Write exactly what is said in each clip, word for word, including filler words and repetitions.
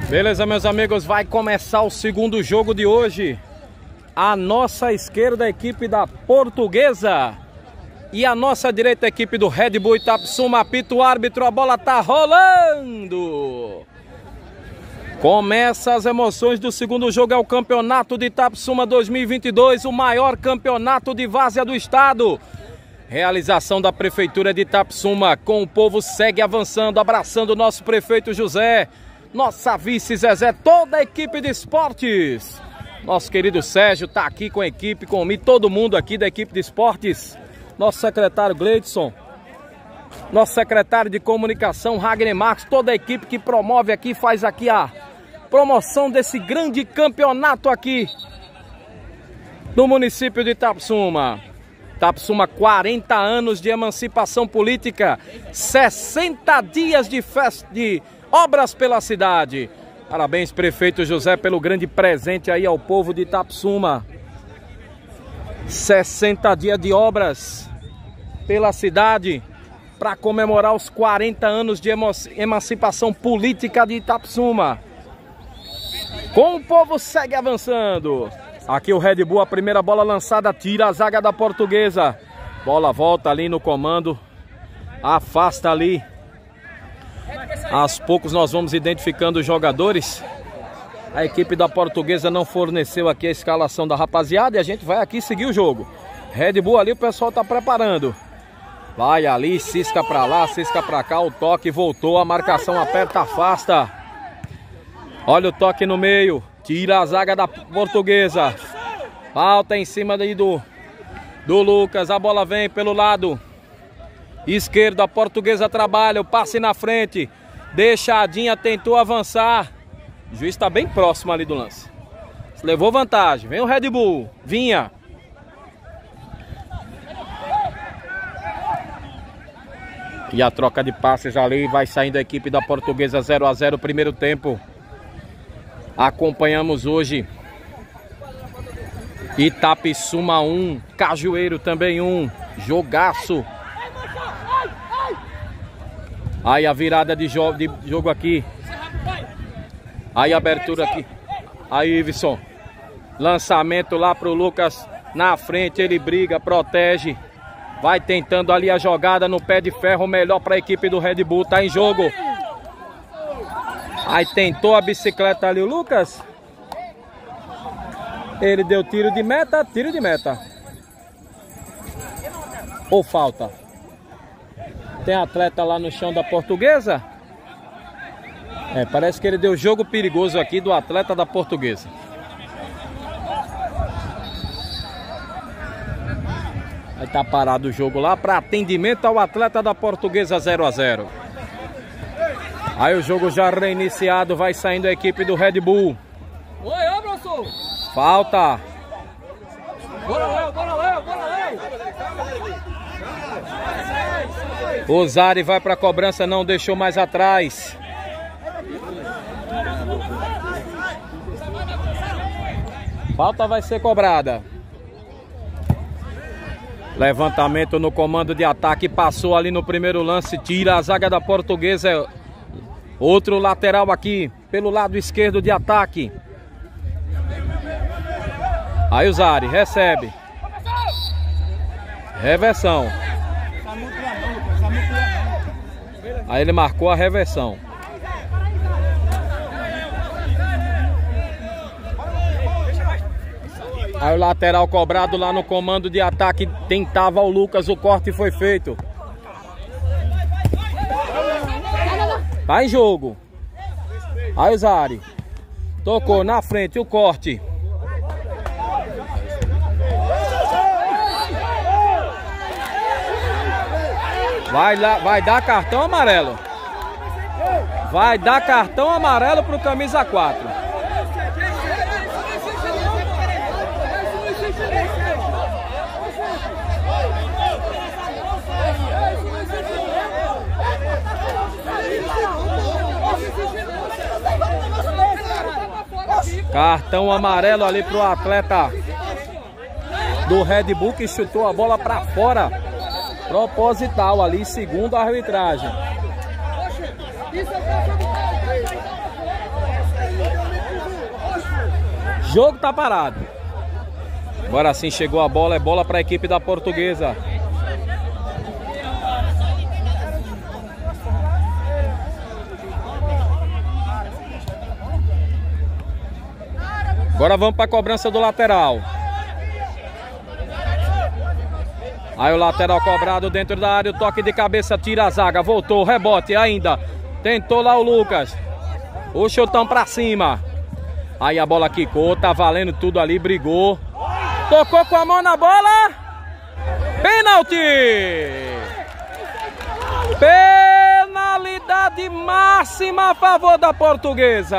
Beleza, meus amigos, vai começar o segundo jogo de hoje. A nossa esquerda, a equipe da Portuguesa, e a nossa direita, a equipe do Red Bull Itapsuma. Apita o árbitro, a bola tá rolando. Começa as emoções do segundo jogo, é o Campeonato de Itapsuma dois mil e vinte e dois, o maior campeonato de várzea do estado. Realização da Prefeitura de Itapsuma, com o povo segue avançando, abraçando o nosso prefeito José, nossa vice Zezé, toda a equipe de esportes. Nosso querido Sérgio está aqui com a equipe, comigo, todo mundo aqui da equipe de esportes. Nosso secretário Gleidson, nosso secretário de comunicação Ragner Marques, toda a equipe que promove aqui, faz aqui a promoção desse grande campeonato aqui no município de Itapsuma. Itapsuma, quarenta anos de emancipação política, sessenta dias de festa, de obras pela cidade. Parabéns, prefeito José, pelo grande presente aí ao povo de Itapsuma. sessenta dias de obras pela cidade para comemorar os quarenta anos de emancipação política de Itapsuma. Com o povo segue avançando. Aqui o Red Bull, a primeira bola lançada, tira a zaga da Portuguesa. Bola volta ali no comando, afasta ali. Aos poucos nós vamos identificando os jogadores. A equipe da Portuguesa não forneceu aqui a escalação da rapaziada e a gente vai aqui seguir o jogo. Red Bull ali, o pessoal tá preparando. Vai ali, cisca pra lá, cisca pra cá, o toque voltou, a marcação aperta, afasta. Olha o toque no meio, tira a zaga da Portuguesa. Falta em cima daí do, do Lucas, a bola vem pelo lado esquerdo, a Portuguesa trabalha, o passe na frente. Deixadinha, tentou avançar. O juiz está bem próximo ali do lance. Levou vantagem, vem o Red Bull, vinha. E a troca de passes ali, vai saindo a equipe da Portuguesa, zero a zero, primeiro tempo. Acompanhamos hoje Itapsuma um, Cajueiro também um, jogaço. Aí a virada de, jo de jogo aqui. Aí a abertura aqui. Aí Iveson, lançamento lá pro Lucas, na frente ele briga, protege. Vai tentando ali a jogada no pé de ferro, melhor para a equipe do Red Bull, tá em jogo. Aí tentou a bicicleta ali o Lucas. Ele deu tiro de meta, tiro de meta. Ou falta? Tem atleta lá no chão da Portuguesa. É, parece que ele deu jogo perigoso aqui do atleta da Portuguesa. Aí tá parado o jogo lá para atendimento ao atleta da Portuguesa, zero a zero. Aí o jogo já reiniciado, vai saindo a equipe do Red Bull. Oi, abraço! Falta. Bora, Léo, bora, Léo, bora, Léo! O Zari vai para a cobrança, não deixou mais atrás. Falta vai ser cobrada. Levantamento no comando de ataque, passou ali no primeiro lance, tira a zaga da Portuguesa. Outro lateral aqui, pelo lado esquerdo de ataque. Aí o Zari recebe. Reversão. Aí ele marcou a reversão. Aí o lateral cobrado lá no comando de ataque, tentava o Lucas, o corte foi feito. Tá em jogo. Aí o Zari tocou na frente, o corte. Vai, lá, vai dar cartão amarelo. Vai dar cartão amarelo pro camisa quatro. Cartão amarelo ali pro atleta do Red Bull, que chutou a bola para fora. Proposital ali, segundo a arbitragem. jogo tá parado. Agora sim chegou a bola, é bola para a equipe da Portuguesa. Agora vamos para a cobrança do lateral. Aí o lateral cobrado dentro da área, o toque de cabeça, tira a zaga, voltou, rebote ainda. Tentou lá o Lucas. O chutão pra cima. Aí a bola quicou, tá valendo tudo ali, brigou. Tocou com a mão na bola. Pênalti! Penalidade máxima a favor da Portuguesa.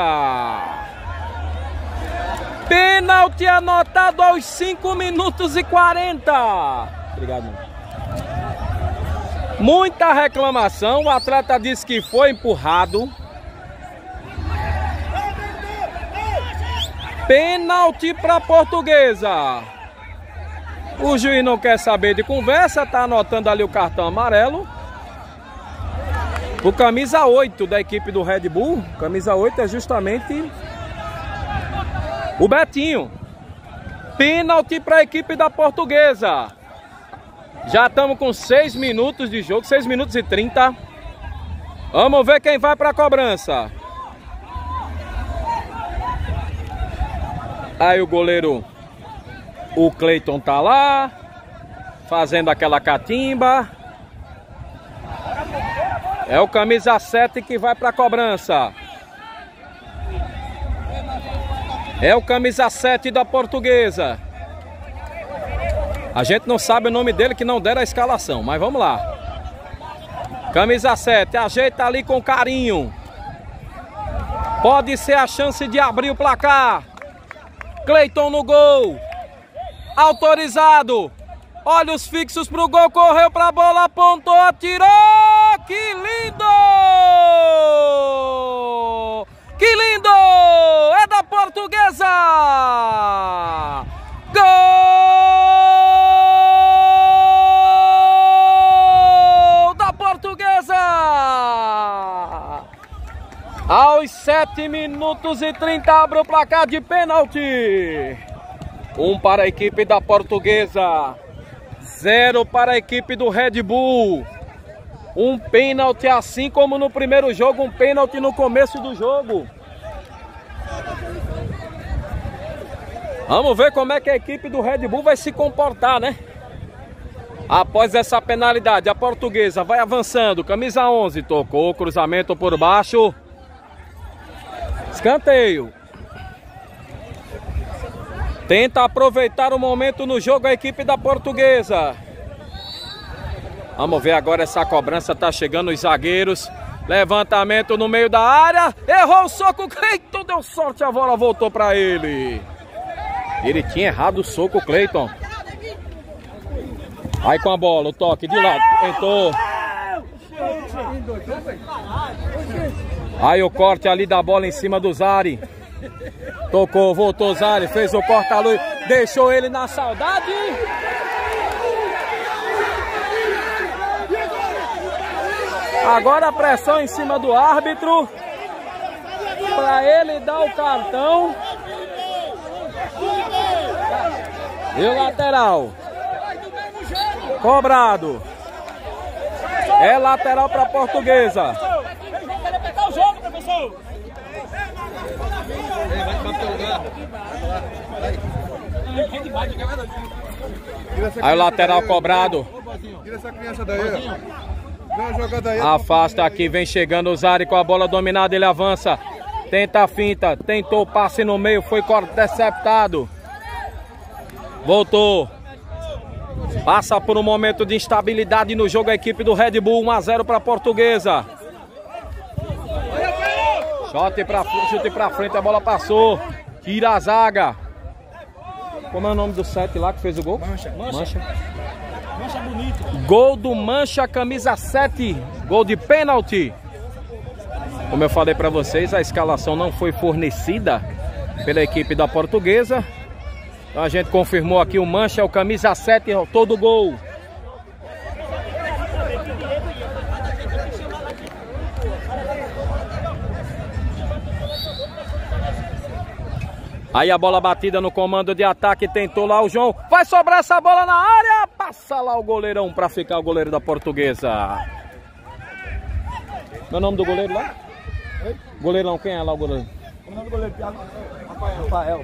Pênalti anotado aos cinco minutos e quarenta. Obrigado. Muita reclamação. O atleta disse que foi empurrado. Pênalti para a Portuguesa. O juiz não quer saber de conversa. Tá anotando ali o cartão amarelo. O camisa oito da equipe do Red Bull. Camisa oito é justamente o Betinho. Pênalti para a equipe da Portuguesa. Já estamos com seis minutos de jogo, seis minutos e trinta. Vamos ver quem vai para a cobrança. Aí o goleiro, o Cleiton tá lá, fazendo aquela catimba. É o camisa sete que vai para a cobrança. É o camisa sete da Portuguesa. A gente não sabe o nome dele, que não deram a escalação, mas vamos lá. Camisa sete, ajeita ali com carinho. Pode ser a chance de abrir o placar. Cleiton no gol. Autorizado. Olha os fixos pro gol, correu pra bola, apontou, atirou. Que lindo! Que lindo! É da Portuguesa! Gol da Portuguesa! Aos sete minutos e trinta abre o placar de pênalti. Um para a equipe da Portuguesa, zero para a equipe do Red Bull. Um pênalti, assim como no primeiro jogo, um pênalti no começo do jogo. Vamos ver como é que a equipe do Red Bull vai se comportar, né? Após essa penalidade, a Portuguesa vai avançando. Camisa onze, tocou, cruzamento por baixo. Escanteio. Tenta aproveitar o momento no jogo a equipe da Portuguesa. Vamos ver agora essa cobrança, tá chegando os zagueiros. Levantamento no meio da área. Errou o soco, Cleiton deu sorte, a bola voltou para ele. Ele tinha errado o soco, Cleiton. Aí com a bola, o toque de lado, tentou. Aí o corte ali da bola em cima do Zari. Tocou, voltou Zari, fez o corta-luz, deixou ele na saudade. Agora a pressão em cima do árbitro para ele dar o cartão. E o lateral cobrado. É lateral para a Portuguesa. Aí o lateral cobrado. Tira essa criança daí. Afasta aqui, vem chegando o Zari com a bola dominada, ele avança. Tenta a finta, tentou o passe no meio, foi interceptado. Voltou. Passa por um momento de instabilidade no jogo a equipe do Red Bull, um a zero para a Portuguesa. Chute pra, chute pra frente, a bola passou. Tira a zaga. Como é o nome do sete lá que fez o gol? Mancha. Mancha. Mancha bonito. Gol do Mancha, camisa sete. Gol de pênalti. Como eu falei pra vocês, a escalação não foi fornecida pela equipe da Portuguesa. Então a gente confirmou aqui o Mancha, o camisa sete, todo gol. Aí a bola batida no comando de ataque, tentou lá o João. Vai sobrar essa bola na área. Passa lá o goleirão para ficar o goleiro da Portuguesa. Meu nome do goleiro lá? Oi? Goleirão, quem é lá o goleiro? O nome do goleiro, Rafael.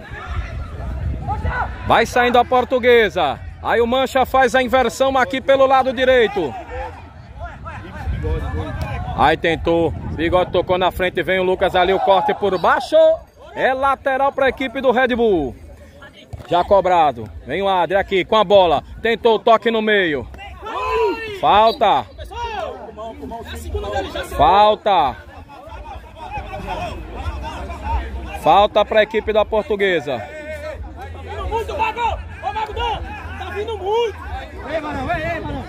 Vai saindo a Portuguesa. Aí o Mancha faz a inversão aqui pelo lado direito. Aí tentou. Bigode tocou na frente. Vem o Lucas ali. O corte por baixo. É lateral para a equipe do Red Bull. Já cobrado. Vem o Adri aqui com a bola. Tentou o toque no meio. Falta. Falta. Falta para a equipe da Portuguesa. Muito, Mago! Ô, Mago, tá vindo muito! Ei, mano, ei, ei, mano!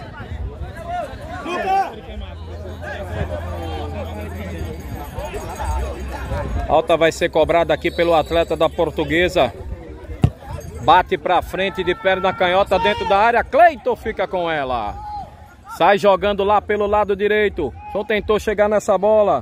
Falta vai ser cobrada aqui pelo atleta da Portuguesa. Bate pra frente de perna canhota dentro da área. Cleiton fica com ela. Sai jogando lá pelo lado direito. Só tentou chegar nessa bola.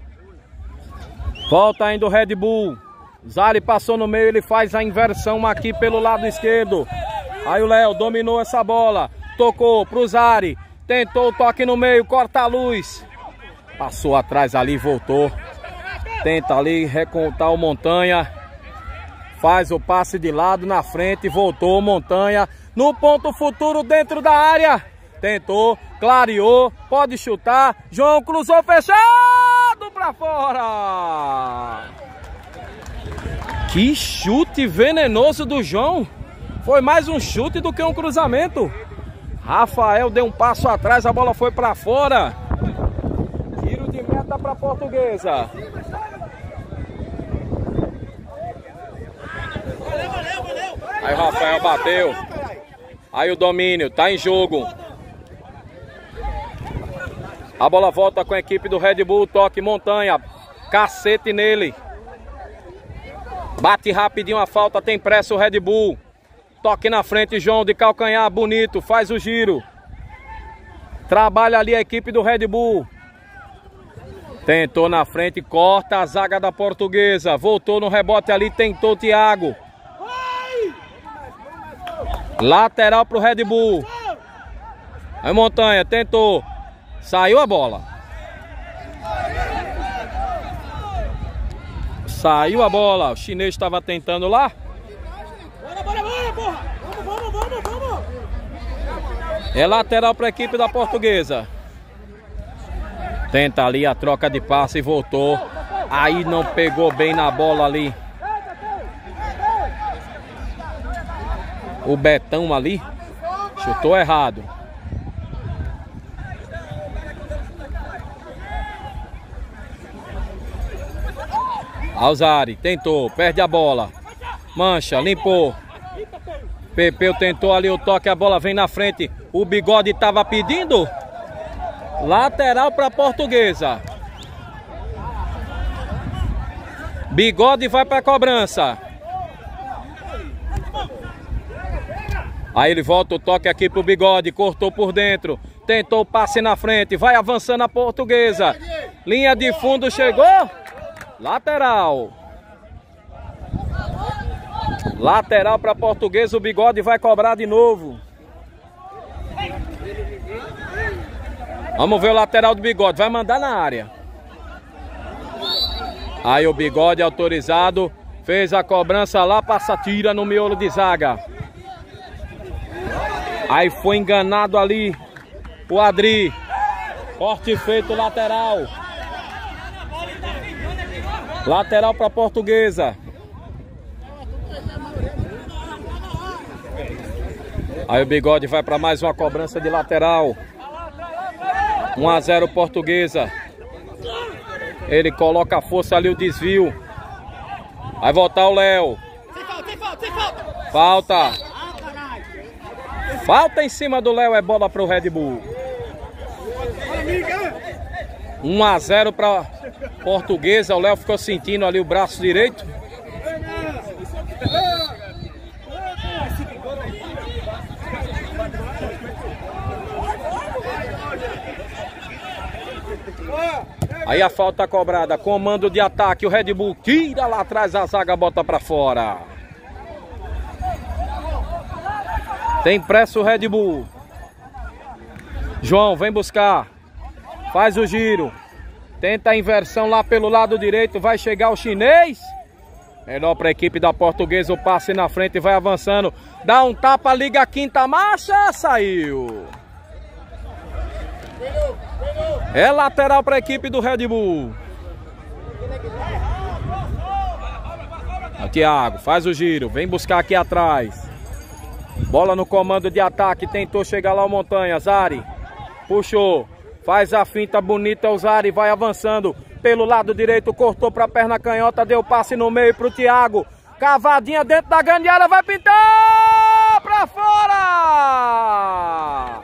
Volta ainda o Red Bull. Zari passou no meio, ele faz a inversão aqui pelo lado esquerdo. Aí o Léo dominou essa bola. Tocou pro Zari. Tentou o toque no meio, corta a luz. Passou atrás ali, voltou. Tenta ali recontar o Montanha. Faz o passe de lado na frente, voltou o Montanha. No ponto futuro dentro da área. Tentou, clareou, pode chutar. João cruzou fechado pra fora. Que chute venenoso do João. Foi mais um chute do que um cruzamento. Rafael deu um passo atrás, a bola foi pra fora. Tiro de meta pra Portuguesa. Aí o Rafael bateu. Aí o domínio, tá em jogo. A bola volta com a equipe do Red Bull, toque Montanha. Cacete nele. Bate rapidinho a falta, tem pressa o Red Bull. Toque na frente, João de calcanhar, bonito, faz o giro. Trabalha ali a equipe do Red Bull. Tentou na frente, corta a zaga da Portuguesa. Voltou no rebote ali, tentou o Thiago. Lateral pro Red Bull. Aí Montanha, tentou. Saiu a bola. Saiu a bola. O chinês estava tentando lá. Bora, bora, bora, porra! Vamos, vamos, vamos, vamos! É lateral para a equipe da Portuguesa. Tenta ali a troca de passe e voltou. Aí não pegou bem na bola ali. O Betão ali chutou errado. Alzari tentou, perde a bola. Mancha, limpou. Pepeu tentou ali o toque, a bola vem na frente. O Bigode estava pedindo. Lateral para a Portuguesa. Bigode vai para a cobrança. Aí ele volta o toque aqui pro Bigode, cortou por dentro. Tentou o passe na frente, vai avançando a Portuguesa. Linha de fundo, chegou. Lateral. Lateral para a Portuguesa, o Bigode vai cobrar de novo. Vamos ver o lateral do Bigode, vai mandar na área. Aí o Bigode autorizado, fez a cobrança lá, passa, tira no miolo de zaga. Aí foi enganado ali o Adri. Corte feito, lateral. Lateral para a Portuguesa. Aí o Bigode vai para mais uma cobrança de lateral. um a zero Portuguesa. Ele coloca a força ali, o desvio. Vai voltar o Léo. Falta. Falta em cima do Léo, é bola para o Red Bull. um a zero para Portuguesa. O Léo ficou sentindo ali o braço direito. Aí a falta cobrada, comando de ataque, o Red Bull tira lá atrás, a zaga bota pra fora. Tem pressa o Red Bull. João, vem buscar. Faz o giro. Tenta a inversão lá pelo lado direito, vai chegar o chinês. Melhor para a equipe da Portuguesa, o passe na frente, vai avançando. Dá um tapa, liga a quinta marcha, saiu. É lateral para a equipe do Red Bull. O Thiago faz o giro, vem buscar aqui atrás. Bola no comando de ataque, tentou chegar lá o Montanha. Zari puxou, faz a finta bonita, o Zari vai avançando pelo lado direito, cortou para a perna canhota, deu passe no meio para o Thiago. Cavadinha dentro da grande área, vai pintar para fora!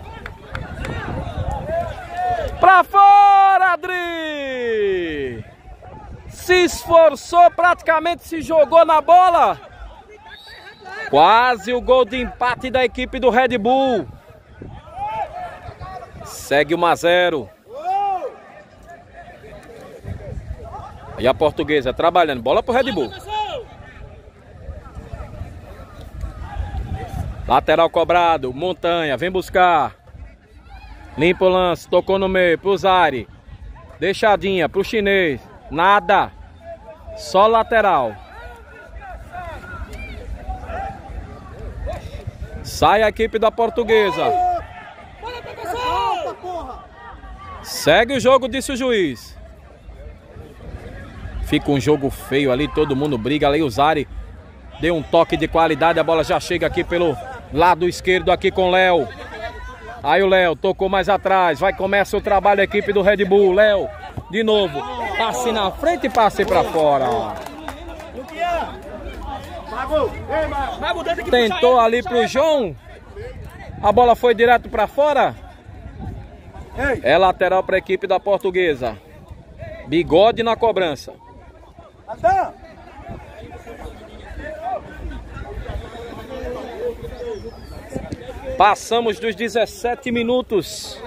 Para fora, Adri! Se esforçou, praticamente se jogou na bola. Quase o gol de empate da equipe do Red Bull. Segue um a zero. E a Portuguesa trabalhando. Bola pro Red Bull. Lateral cobrado. Montanha, vem buscar. Limpa o lance. Tocou no meio pro Zari. Deixadinha pro chinês. Nada. Só lateral. Sai a equipe da Portuguesa. Segue o jogo, disse o juiz. Fica um jogo feio ali, todo mundo briga ali. O Zari deu um toque de qualidade. A bola já chega aqui pelo lado esquerdo aqui com o Léo. Aí o Léo tocou mais atrás. Vai, começa o trabalho da equipe do Red Bull. Léo, de novo. Passe na frente e passe pra fora. Tentou ali pro João. A bola foi direto pra fora. É lateral para a equipe da Portuguesa. Bigode na cobrança. Passamos dos dezessete minutos.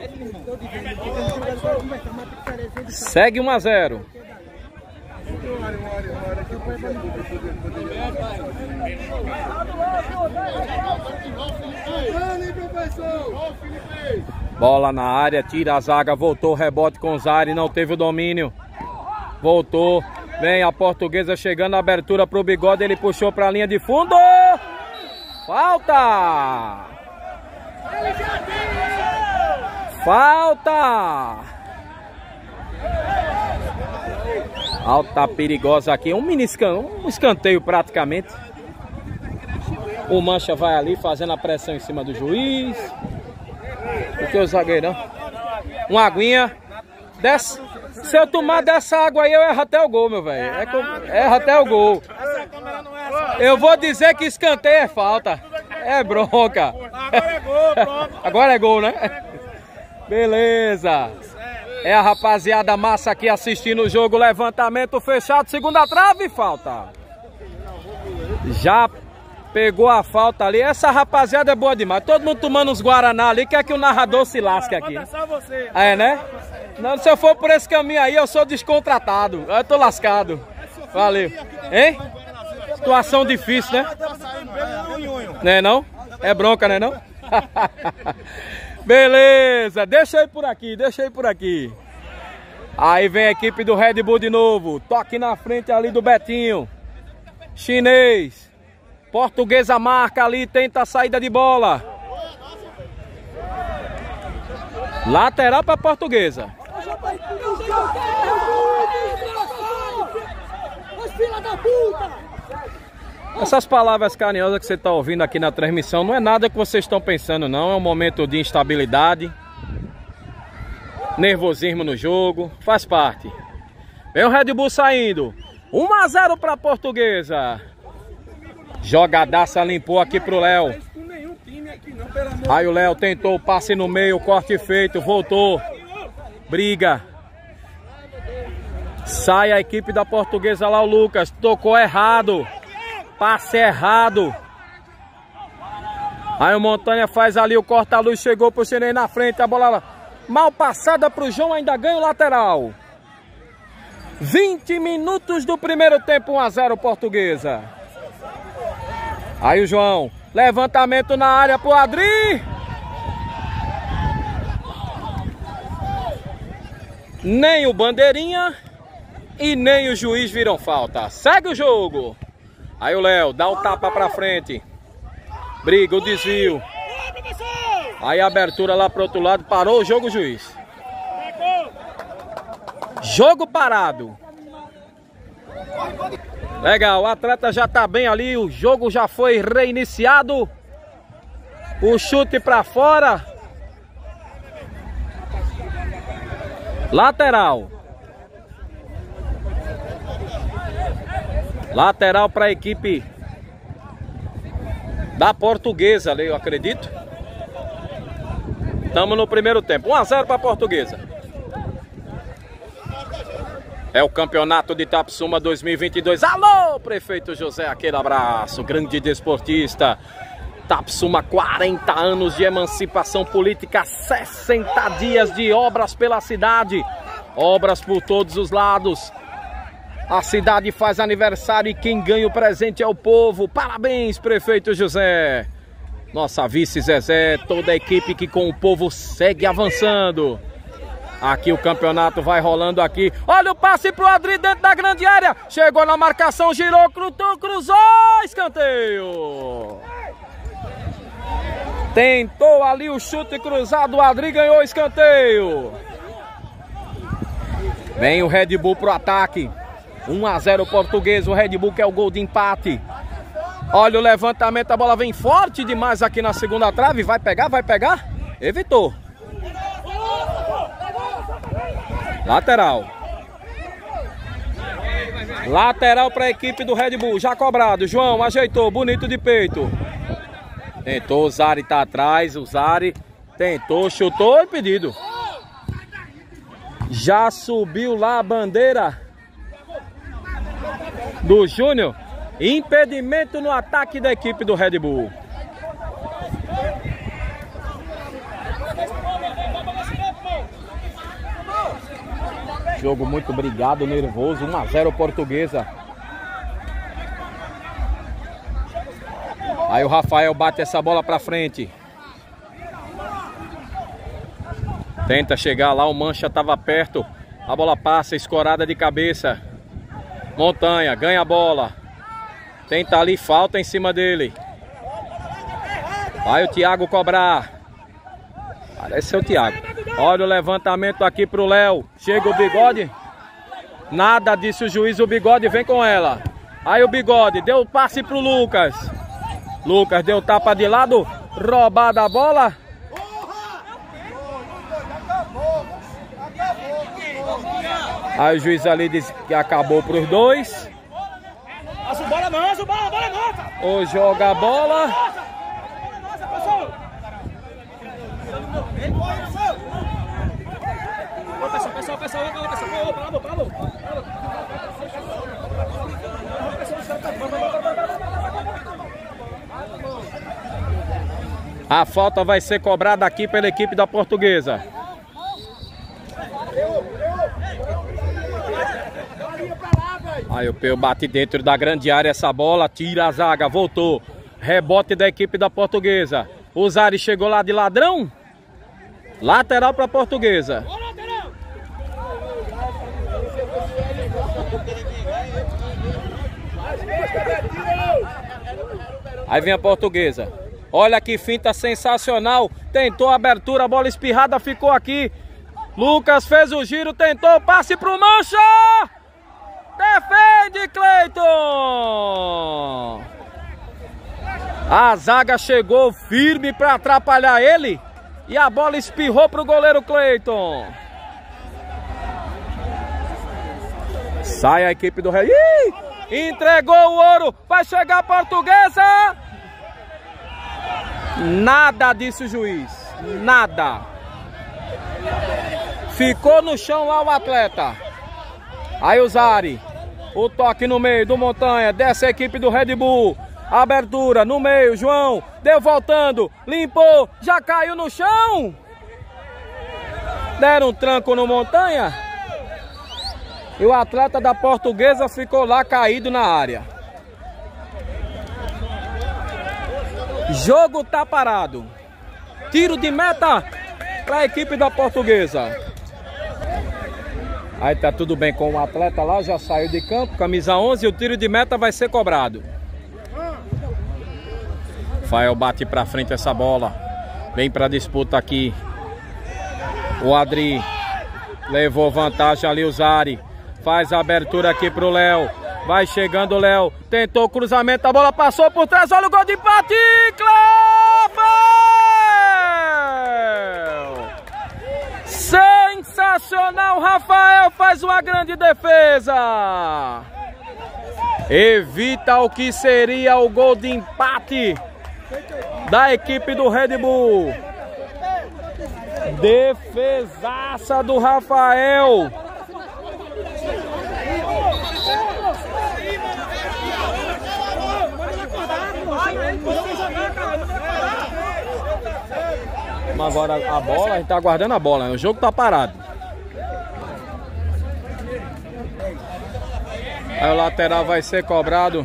Segue um a zero. Bola na área, tira a zaga, voltou o rebote com o Zari, não teve o domínio. Voltou, vem a Portuguesa chegando, a abertura para o Bigode, ele puxou para a linha de fundo. Falta! Falta! Falta perigosa aqui, um mini escanteio, um escanteio praticamente. O Mancha vai ali fazendo a pressão em cima do juiz. Porque o zagueirão. Uma aguinha. Desce. Se eu tomar dessa água aí, eu erro até o gol, meu velho. É com... Erro até o gol. Eu vou dizer que escanteio é falta. É bronca. Agora é gol, pronto. Agora é gol, né? Beleza. É a rapaziada massa aqui assistindo o jogo. Levantamento fechado. Segunda trave, falta. Já pegou a falta ali. Essa rapaziada é boa demais. Todo mundo tomando uns Guaraná ali. Quer que o narrador se lasque aqui. É, né? Não, se eu for por esse caminho aí, eu sou descontratado. Eu tô lascado. Valeu. Hein? Situação difícil, né? Não é não? É bronca, né não? Beleza. Deixa eu ir por aqui. Deixa eu ir por aqui. Aí vem a equipe do Red Bull de novo. Toque na frente ali do Betinho. Chinês. Portuguesa marca ali, tenta a saída de bola. Lateral para Portuguesa. Essas palavras carinhosas que você está ouvindo aqui na transmissão não é nada que vocês estão pensando não. É um momento de instabilidade, nervosismo no jogo, faz parte. Vem o Red Bull saindo. um a zero para Portuguesa. Jogadaça, limpou aqui pro Léo. Aí o Léo tentou o passe no meio, corte feito, voltou. Briga. Sai a equipe da Portuguesa lá, o Lucas. Tocou errado. Passe errado. Aí o Montanha faz ali o corta-luz, chegou pro Chinês na frente. A bola Mal passada para o João, ainda ganha o lateral. vinte minutos do primeiro tempo, um a zero Portuguesa. Aí o João, levantamento na área pro Adri. Nem o bandeirinha e nem o juiz viram falta. Segue o jogo. Aí o Léo dá o tapa pra frente. Briga, o desvio. Aí a abertura lá pro outro lado, parou o jogo, juiz. Jogo parado. Legal, o atleta já tá bem ali, o jogo já foi reiniciado. O chute pra fora. Lateral. Lateral para a equipe da Portuguesa, eu acredito. Estamos no primeiro tempo. um a zero para a Portuguesa. É o campeonato de Itapsuma dois mil e vinte e dois. Alô, prefeito José, aquele abraço. Grande desportista. Itapsuma, quarenta anos de emancipação política, sessenta dias de obras pela cidade. Obras por todos os lados. A cidade faz aniversário e quem ganha o presente é o povo. Parabéns, prefeito José. Nossa vice Zezé, toda a equipe que com o povo segue avançando. Aqui o campeonato vai rolando aqui. Olha o passe pro Adri dentro da grande área. Chegou na marcação, girou, cruzou, cruzou, escanteio. Tentou ali o chute cruzado, o Adri ganhou o escanteio. Vem o Red Bull pro ataque. um a zero Português, o Red Bull que é o gol de empate. Olha o levantamento, a bola vem forte demais aqui na segunda trave. Vai pegar, vai pegar. Evitou. Lateral. Lateral para a equipe do Red Bull, já cobrado. João ajeitou, bonito de peito. Tentou, o Zari tá atrás, o Zari tentou, chutou e pedido. Já subiu lá a bandeira do Júnior. Impedimento no ataque da equipe do Red Bull. Jogo muito brigado, nervoso, um a zero Portuguesa. Aí o Rafael bate essa bola pra frente. Tenta chegar lá, o Mancha estava perto. A bola passa, escorada de cabeça. Montanha, ganha a bola. Tenta ali, falta em cima dele. Vai o Thiago cobrar. Parece ser o Thiago. Olha o levantamento aqui pro Léo. Chega o Bigode. Nada, disse o juiz, o Bigode vem com ela. Aí o Bigode deu o passe pro Lucas. Lucas deu tapa de lado. Roubada a bola. Aí o juiz ali disse que acabou para os dois. O joga a bola. A falta vai ser cobrada aqui pela equipe da Portuguesa. Aí o Peu bate dentro da grande área essa bola, tira a zaga, voltou. Rebote da equipe da Portuguesa. O Zari chegou lá de ladrão. Lateral para a Portuguesa. Aí vem a Portuguesa. Olha que finta sensacional. Tentou a abertura, a bola espirrada ficou aqui. Lucas fez o giro, tentou, passe pro Mancha. Defende, Cleiton. A zaga chegou firme para atrapalhar ele. E a bola espirrou pro goleiro Cleiton. Sai a equipe do Rei. Ih, entregou o ouro. Vai chegar a Portuguesa. Nada, disse o juiz. Nada. Ficou no chão lá o atleta. Aí o Zari. O toque no meio do Montanha. Desce a equipe do Red Bull. Abertura no meio. João deu voltando. Limpou. Já caiu no chão. Deram um tranco no Montanha. E o atleta da Portuguesa ficou lá caído na área. Jogo tá parado. Tiro de meta para a equipe da Portuguesa. Aí tá tudo bem com o atleta lá, já saiu de campo, camisa onze, e o tiro de meta vai ser cobrado. Fael bate pra frente essa bola. Vem pra disputa aqui. O Adri levou vantagem ali, o Zari. Faz a abertura aqui pro Léo. Vai chegando o Léo. Tentou o cruzamento, a bola passou por trás. Olha o gol de empate! Cláudio! Sensacional! Rafael faz uma grande defesa. Evita o que seria o gol de empate da equipe do Red Bull. Defesaça do Rafael. Agora a bola, a gente tá aguardando a bola, o jogo tá parado. Aí o lateral vai ser cobrado.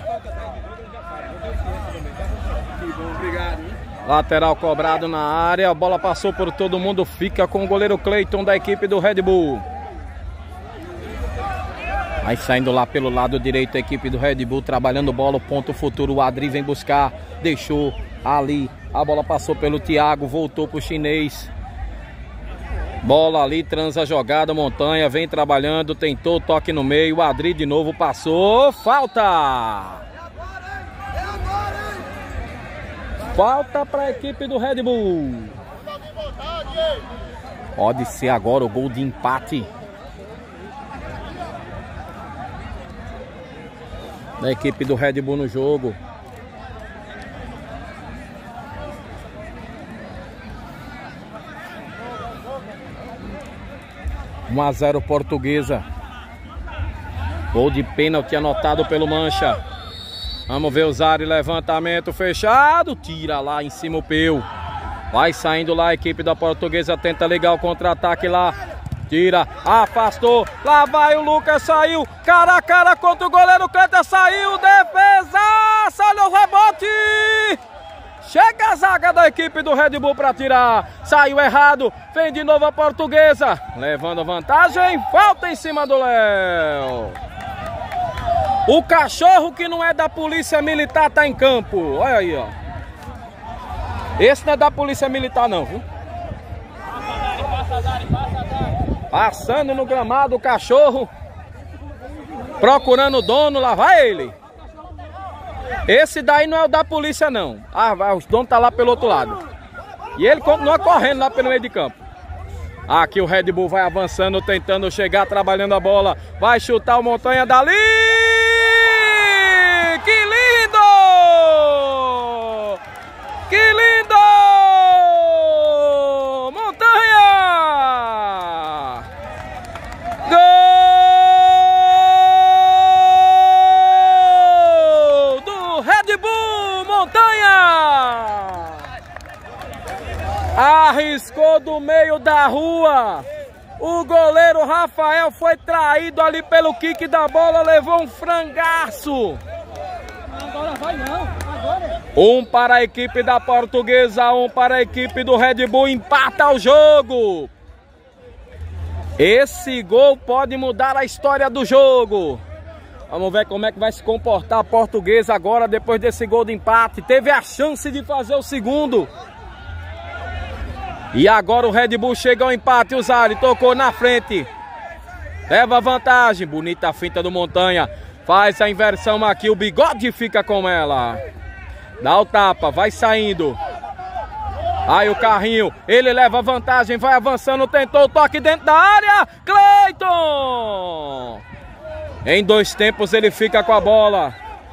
Lateral cobrado na área, a bola passou por todo mundo, fica com o goleiro Cleiton da equipe do Red Bull. Aí saindo lá pelo lado direito a equipe do Red Bull, trabalhando bola, o ponto futuro, o Adri vem buscar, deixou ali, a bola passou pelo Thiago, voltou pro chinês. Bola ali, transa a jogada, Montanha vem trabalhando, tentou toque no meio, o Adri de novo passou, falta! Falta para a equipe do Red Bull. Pode ser agora o gol de empate da equipe do Red Bull no jogo. um a zero Portuguesa. Gol de pênalti anotado pelo Mancha. Vamos ver o Zari, levantamento fechado, tira lá em cima o Peu. Vai saindo lá a equipe da Portuguesa, tenta ligar o contra-ataque lá. Tira, afastou, lá vai o Lucas, saiu, cara a cara contra o goleiro Cleiton, saiu, defesaça, olha o rebote! Chega a zaga da equipe do Red Bull para tirar, saiu errado, vem de novo a Portuguesa, levando vantagem, falta em cima do Léo. O cachorro que não é da polícia militar tá em campo. Olha aí, ó. Esse não é da polícia militar não, viu? Passando no gramado o cachorro. Procurando o dono, lá vai ele. Esse daí não é o da polícia não. Ah, os donos tá lá pelo outro lado. E ele continua correndo lá pelo meio de campo. Aqui o Red Bull vai avançando, tentando chegar, trabalhando a bola. Vai chutar o Montanha dali. Que lindo! Que lindo! Montanha! Gol do Red Bull! Montanha! Arriscou do meio da rua. O goleiro Rafael foi traído ali pelo kick da bola, levou um frangaço. Agora vai não, agora. Um para a equipe da Portuguesa, um para a equipe do Red Bull, empata o jogo. Esse gol pode mudar a história do jogo. Vamos ver como é que vai se comportar a Portuguesa agora depois desse gol de empate. Teve a chance de fazer o segundo. E agora o Red Bull chega ao empate, o Zari tocou na frente. Leva vantagem, bonita a finta do Montanha. Faz a inversão aqui, o Bigode fica com ela. Dá o tapa, vai saindo. Aí o carrinho, ele leva vantagem, vai avançando, tentou o toque dentro da área. Cleiton! Em dois tempos ele fica com a bola.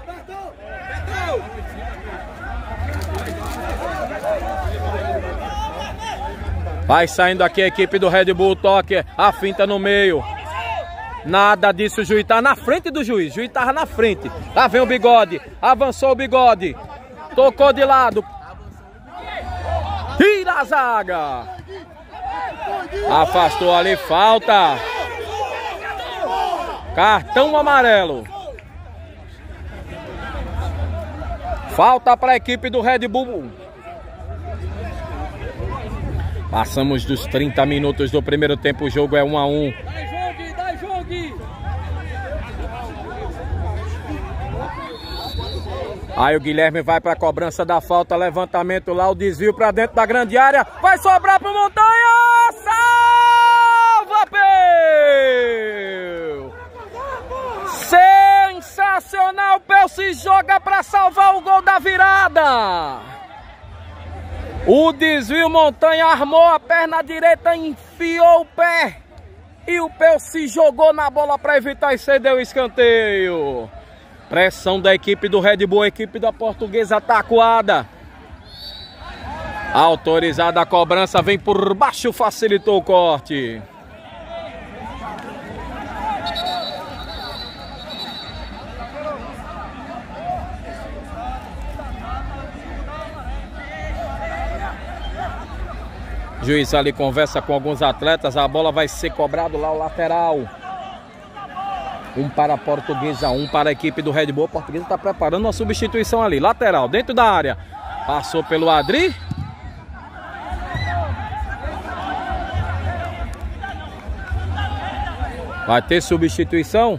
Vai saindo aqui a equipe do Red Bull, toque, a finta no meio. Nada disso, o juiz tá na frente do juiz, o juiz tava na frente. Lá vem o Bigode, avançou o Bigode. Tocou de lado. Tira a zaga. Afastou ali, falta. Cartão amarelo. Falta para a equipe do Red Bull. Passamos dos trinta minutos do primeiro tempo, o jogo é um a um. Aí o Guilherme vai para a cobrança da falta, levantamento lá, o desvio para dentro da grande área, vai sobrar para o Montanha, salva, Peu! Sensacional, Peu se joga para salvar o gol da virada. O desvio, Montanha armou a perna direita, enfiou o pé e o Peu se jogou na bola para evitar e cedeu o escanteio. Pressão da equipe do Red Bull, a equipe da Portuguesa tá acuada. Autorizada a cobrança, vem por baixo, facilitou o corte. Juiz ali conversa com alguns atletas, a bola vai ser cobrado lá o lateral. Um para a Portuguesa, um para a equipe do Red Bull. A Portuguesa está preparando uma substituição ali. Lateral, dentro da área. Passou pelo Adri. Vai ter substituição.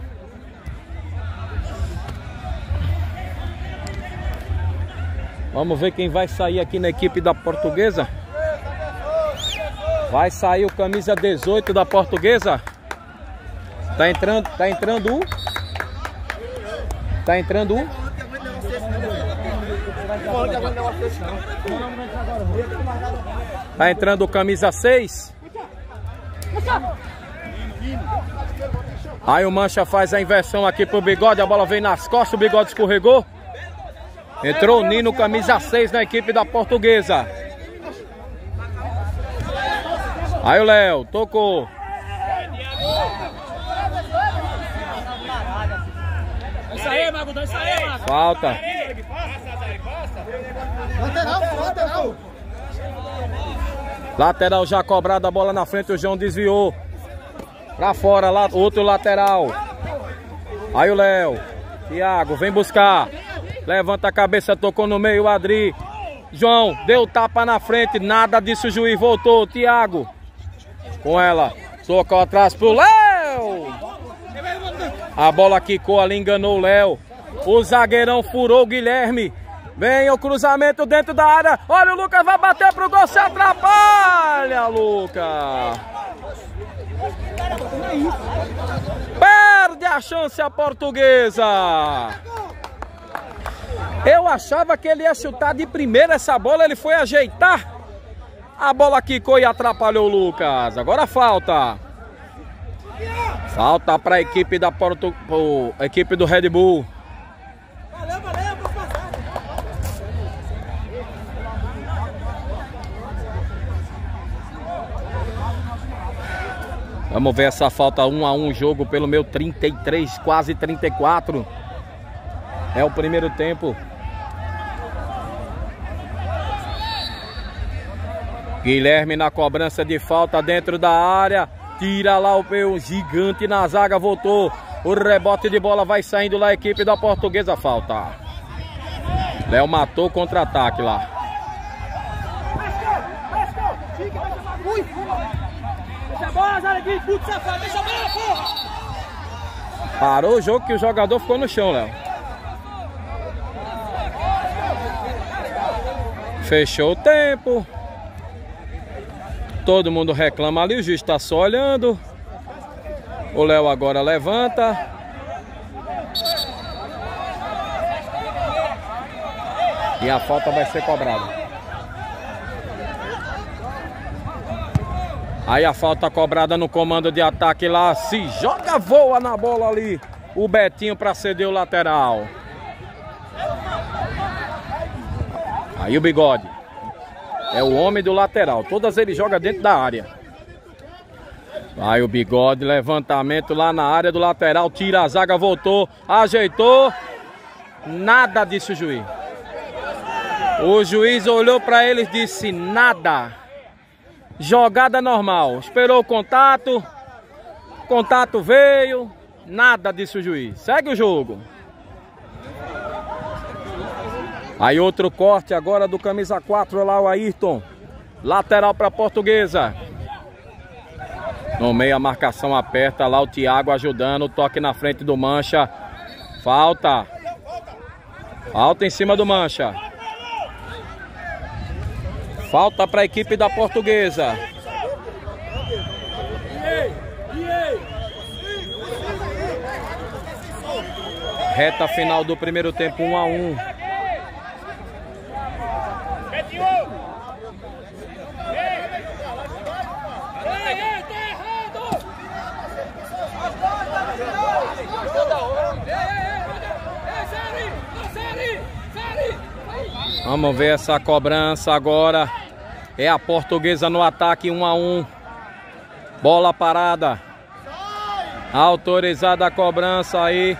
Vamos ver quem vai sair aqui na equipe da Portuguesa. Vai sair o camisa dezoito da Portuguesa. Tá entrando, tá entrando um. Tá entrando um. Tá entrando o camisa seis. Aí o Mancha faz a inversão aqui pro Bigode. A bola vem nas costas, o Bigode escorregou. Entrou o Nino, camisa seis na equipe da Portuguesa. Aí o Léo, tocou. Isso aí, Mago, isso aí, Mago. Falta. Lateral, lateral. Lateral já cobrado, a bola na frente, o João desviou. Pra fora, lá, outro lateral. Aí o Léo. Thiago, vem buscar. Levanta a cabeça, tocou no meio, o Adri. João, deu tapa na frente, nada disso, o juiz voltou. Thiago. Com ela. Tocou atrás pro Léo. A bola quicou ali, enganou o Léo. O zagueirão furou o Guilherme. Vem o cruzamento dentro da área. Olha, o Lucas vai bater pro gol, se atrapalha, Lucas. Perde a chance a Portuguesa. Eu achava que ele ia chutar de primeira essa bola, ele foi ajeitar. A bola quicou e atrapalhou o Lucas. Agora falta. Falta para a equipe da Porto, a equipe do Red Bull. Valeu, valeu, vou passar. Vamos ver essa falta um a um, jogo pelo meu trinta e três, quase trinta e quatro. É o primeiro tempo. Guilherme na cobrança de falta dentro da área. Tira lá o Peu, gigante na zaga, voltou. O rebote de bola vai saindo lá a equipe da Portuguesa, falta. Léo matou o contra-ataque lá. Deixa a bola, Zareguinho, puto safado, deixa a bola, porra! Parou o jogo que o jogador ficou no chão, Léo. Fechou o tempo. Todo mundo reclama ali, o juiz está só olhando. O Léo agora levanta. E a falta vai ser cobrada. Aí a falta cobrada no comando de ataque lá. Se joga, voa na bola ali. O Betinho para ceder o lateral. Aí o Bigode. É o homem do lateral. Todas ele joga dentro da área. Vai o Bigode, levantamento lá na área do lateral. Tira a zaga, voltou, ajeitou. Nada disso, juiz. O juiz olhou para ele e disse nada. Jogada normal. Esperou o contato. Contato veio. Nada, disse o juiz. Segue o jogo. Aí outro corte agora do camisa quatro lá, o Ayrton. Lateral para a Portuguesa. No meio a marcação aperta lá o Thiago ajudando. Toque na frente do Mancha. Falta. Falta em cima do Mancha. Falta para a equipe da Portuguesa. Reta final do primeiro tempo, um a um. Vamos ver essa cobrança agora. É a Portuguesa no ataque, um a um. Bola parada. Autorizada a cobrança aí.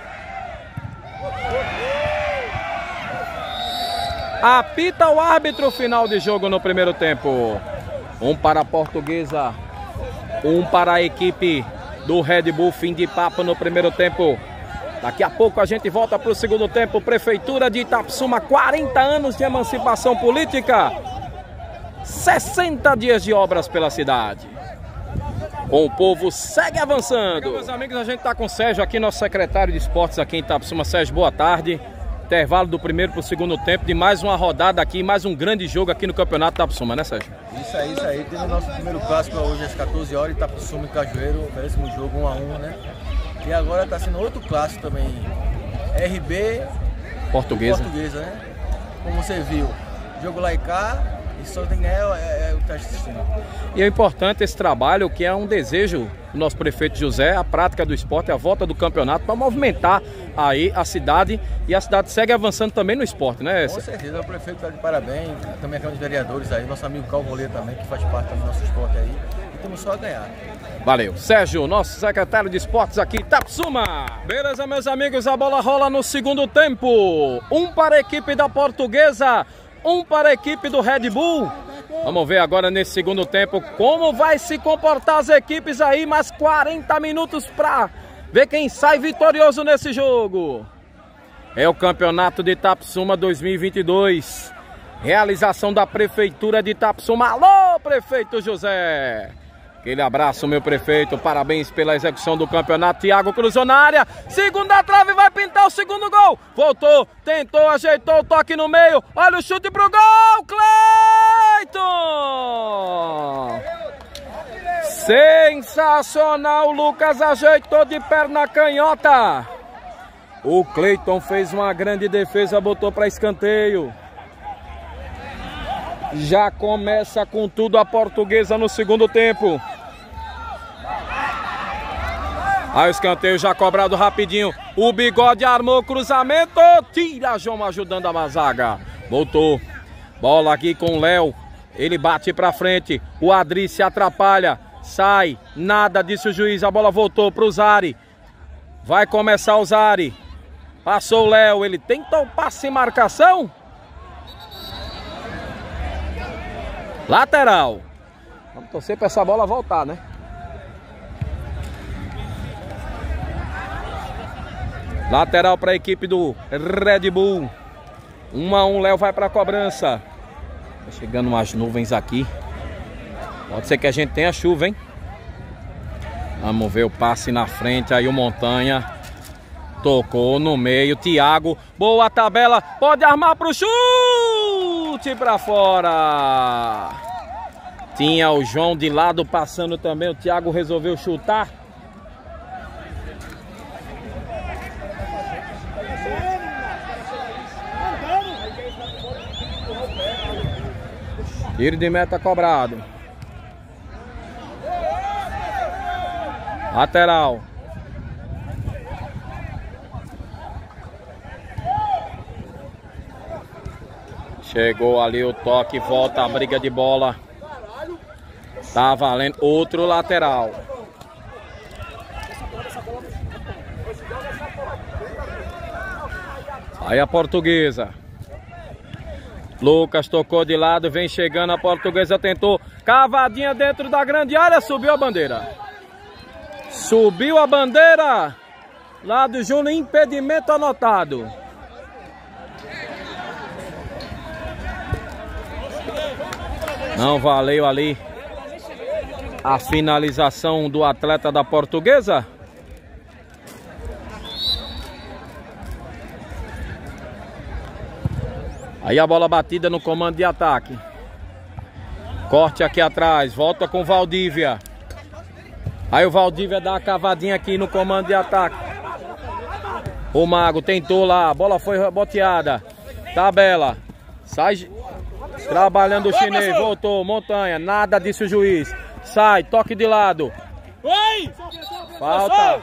Apita o árbitro, final de jogo no primeiro tempo. Um para a Portuguesa, um para a equipe do Red Bull. Fim de papo no primeiro tempo. Daqui a pouco a gente volta para o segundo tempo. Prefeitura de Itapsuma, quarenta anos de emancipação política. sessenta dias de obras pela cidade. O povo segue avançando. Meus amigos, a gente está com o Sérgio aqui, nosso secretário de esportes aqui em Itapsuma. Sérgio, boa tarde. Intervalo do primeiro para o segundo tempo de mais uma rodada aqui, mais um grande jogo aqui no Campeonato Itapsuma, né, Sérgio? Isso aí, isso aí. Teve o nosso primeiro clássico hoje às quatorze horas, Itapsuma e Cajueiro, péssimo jogo, um a um, né? E agora está sendo outro clássico também, R B Portuguesa. Portuguesa, né? Como você viu, jogo lá e cá, e só tem que ganhar é, é o que está assistindo. E é importante esse trabalho, que é um desejo do nosso prefeito José, a prática do esporte, a volta do campeonato, para movimentar aí a cidade, e a cidade segue avançando também no esporte, né? Com certeza, o prefeito está de parabéns, também a Câmara de Vereadores aí, nosso amigo Calvoleiro também, que faz parte do nosso esporte aí, e temos só a ganhar. Valeu. Sérgio, nosso secretário de esportes aqui em Itapsuma. Beleza, meus amigos, a bola rola no segundo tempo. Um para a equipe da Portuguesa, um para a equipe do Red Bull. Vamos ver agora nesse segundo tempo como vai se comportar as equipes aí. Mais quarenta minutos para ver quem sai vitorioso nesse jogo. É o Campeonato de Itapsuma dois mil e vinte e dois. Realização da Prefeitura de Itapsuma. Alô, prefeito José. Aquele abraço, meu prefeito, parabéns pela execução do campeonato. Thiago cruzou na área, segunda trave, vai pintar o segundo gol. Voltou, tentou, ajeitou o toque no meio. Olha o chute pro gol, Cleiton! Sensacional, o Lucas ajeitou de perna canhota. O Cleiton fez uma grande defesa, botou para escanteio. Já começa com tudo a Portuguesa no segundo tempo. Aí o escanteio já cobrado rapidinho. O Bigode armou o cruzamento. Tira João ajudando a zaga. Voltou. Bola aqui com o Léo. Ele bate pra frente. O Adri se atrapalha. Sai. Nada, disse o juiz. A bola voltou pro Zari. Vai começar o Zari. Passou o Léo. Ele tenta o passe em marcação. Lateral. Vamos torcer para essa bola voltar, né? Lateral para a equipe do Red Bull. Um a um, Léo vai para a cobrança. Tá chegando umas nuvens aqui. Pode ser que a gente tenha chuva, hein? Vamos ver o passe na frente. Aí o Montanha tocou no meio. Thiago, boa tabela. Pode armar para o chute para fora. Tinha o João de lado passando também. O Thiago resolveu chutar. Tiro de meta cobrado. Lateral. Chegou ali o toque, volta a briga de bola. Tá valendo outro lateral. Aí a Portuguesa. Lucas tocou de lado, vem chegando, a Portuguesa tentou. Cavadinha dentro da grande área, subiu a bandeira. Subiu a bandeira. Lá do Júnior, impedimento anotado. Não valeu ali a finalização do atleta da Portuguesa. Aí a bola batida no comando de ataque. Corte aqui atrás, volta com Valdívia. Aí o Valdívia dá a cavadinha aqui no comando de ataque. O Mago tentou lá, a bola foi reboteada. Tabela, sai trabalhando o chinês, voltou, Montanha, nada disse o juiz. Sai, toque de lado. Falta.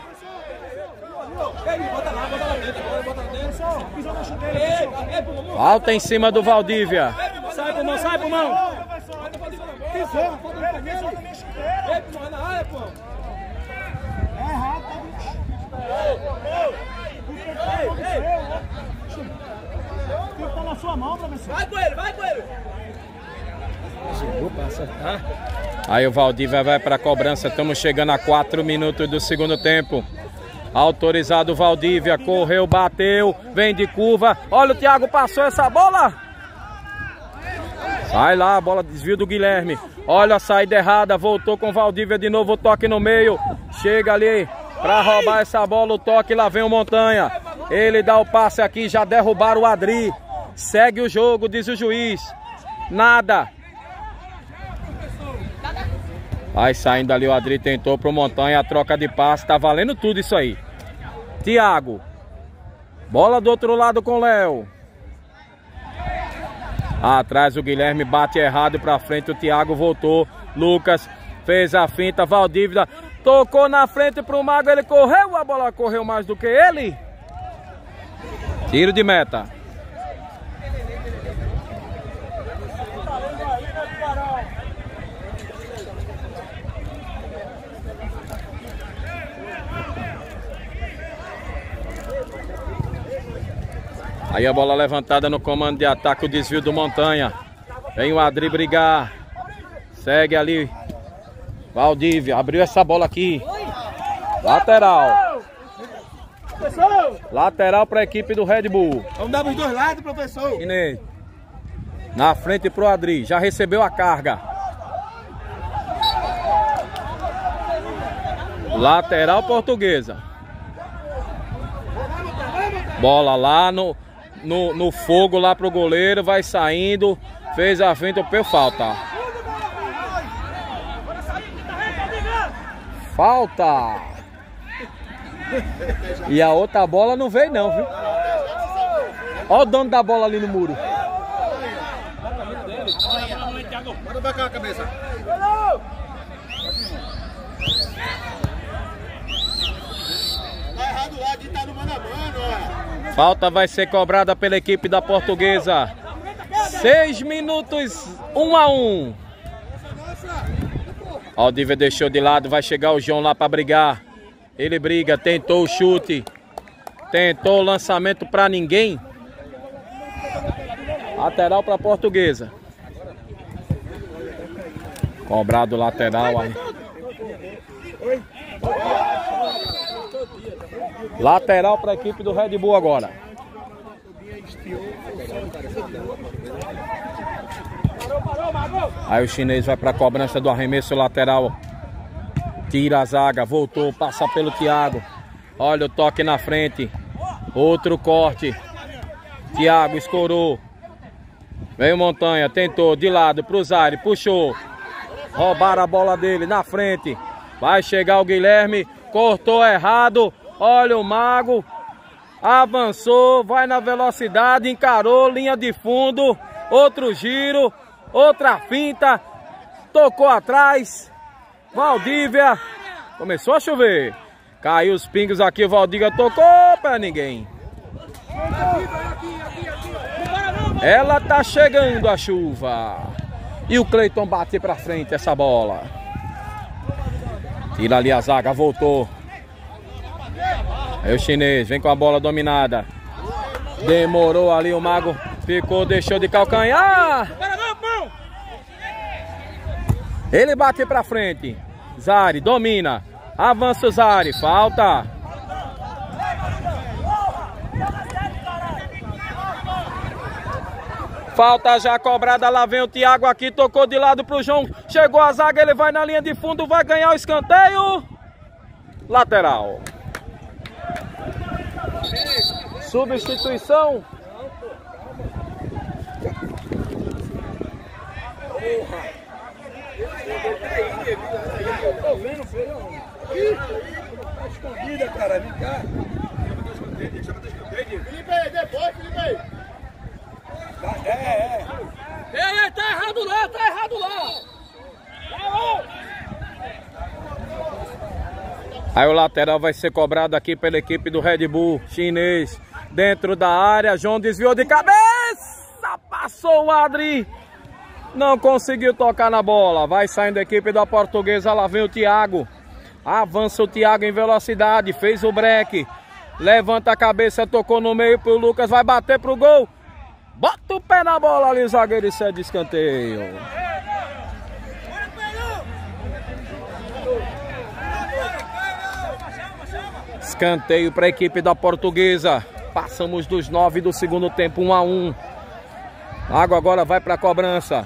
Falta em cima do Valdívia. Sai, pulmão, sai, pulmão. Tá na sua mão, professor. Vai com ele, vai com ele. Aí o Valdívia vai para a cobrança. Estamos chegando a quatro minutos do segundo tempo. Autorizado o Valdívia, correu, bateu, vem de curva. Olha, o Thiago passou essa bola. Sai lá, a bola desvio do Guilherme. Olha a saída errada, voltou com o Valdívia de novo, o toque no meio. Chega ali para roubar essa bola, o toque, lá vem o Montanha. Ele dá o passe aqui, já derrubaram o Adri. Segue o jogo, diz o juiz. Nada. Vai saindo ali o Adri, tentou pro Montanha, a troca de passe, tá valendo tudo isso aí. Thiago. Bola do outro lado com o Léo. Atrás o Guilherme bate errado pra frente, o Thiago voltou. Lucas fez a finta, Valdívia tocou na frente pro Mago, ele correu, a bola correu mais do que ele. Tiro de meta. Aí a bola levantada no comando de ataque, o desvio do Montanha. Vem o Adri brigar. Segue ali. Valdívia, abriu essa bola aqui. Lateral. Lateral para a equipe do Red Bull. Vamos dar os dois lados, professor. Inês. Na frente pro Adri, já recebeu a carga. Lateral Portuguesa. Bola lá no... No, no fogo lá pro goleiro, vai saindo, fez a frente, o Peu falta. Falta. E a outra bola não veio não, viu? Olha o dono da bola ali no muro. Manda pra cá a cabeça. Tá errado lá, de tá no mano a mano, ó. Falta vai ser cobrada pela equipe da Portuguesa. Seis minutos, um a um. Valdívia deixou de lado, vai chegar o João lá para brigar. Ele briga, tentou o chute. Tentou o lançamento para ninguém. Lateral para a Portuguesa. Cobrado lateral aí. Lateral para a equipe do Red Bull agora. Aí o chinês vai para a cobrança do arremesso lateral. Tira a zaga, voltou, passa pelo Thiago. Olha o toque na frente. Outro corte. Thiago escorou. Veio Montanha, tentou de lado pro Zaire, puxou. Roubaram a bola dele na frente. Vai chegar o Guilherme, cortou errado. Olha o Mago, avançou, vai na velocidade, encarou, linha de fundo, outro giro, outra finta, tocou atrás, Valdívia, começou a chover, caiu os pingos aqui, o Valdívia tocou para ninguém. Ela tá chegando a chuva, e o Cleiton bate para frente essa bola. Tira ali a zaga, voltou. Aí o chinês vem com a bola dominada. Demorou ali o Mago. Ficou, deixou de calcanhar. Ele bate pra frente. Zari domina. Avança o Zari. Falta. Falta já cobrada. Lá vem o Thiago aqui. Tocou de lado pro João. Chegou a zaga. Ele vai na linha de fundo. Vai ganhar o escanteio. Lateral. Substituição. Tô vendo, feio. Tá escondida, cara. Vem cá. Felipe aí, depois, Felipe aí. É, é. Ei, ei, tá errado lá, tá errado lá. Aí o lateral vai ser cobrado aqui pela equipe do Red Bull chinês. Dentro da área, João desviou de cabeça. Passou o Adri. Não conseguiu tocar na bola. Vai saindo a equipe da Portuguesa. Lá vem o Thiago. Avança o Thiago em velocidade. Fez o break. Levanta a cabeça. Tocou no meio pro Lucas. Vai bater pro gol. Bota o pé na bola ali. O zagueiro cede escanteio. Escanteio para a equipe da Portuguesa. Passamos dos nove do segundo tempo. um a um. Água agora vai para a cobrança.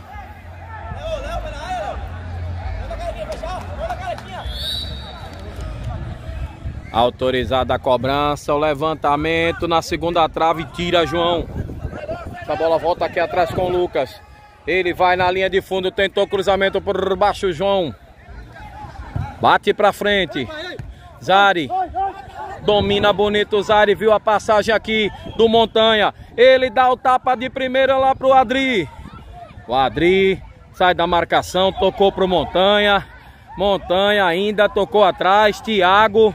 Autorizada a cobrança, o levantamento na segunda trave, tira João. Essa bola volta aqui atrás com o Lucas. Ele vai na linha de fundo, tentou cruzamento por baixo, João. Bate pra frente. Zari. Domina bonito o Zari, viu a passagem aqui do Montanha. Ele dá o tapa de primeira lá pro Adri. O Adri sai da marcação, tocou pro Montanha. Montanha ainda tocou atrás, Thiago.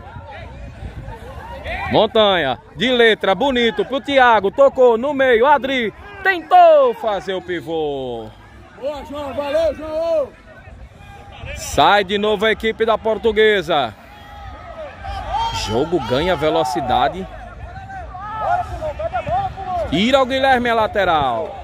Montanha, de letra, bonito pro Thiago, tocou no meio, Adri tentou fazer o pivô. Boa, João, valeu, João. Sai de novo a equipe da Portuguesa. Jogo ganha velocidade. Tira o Guilherme a lateral.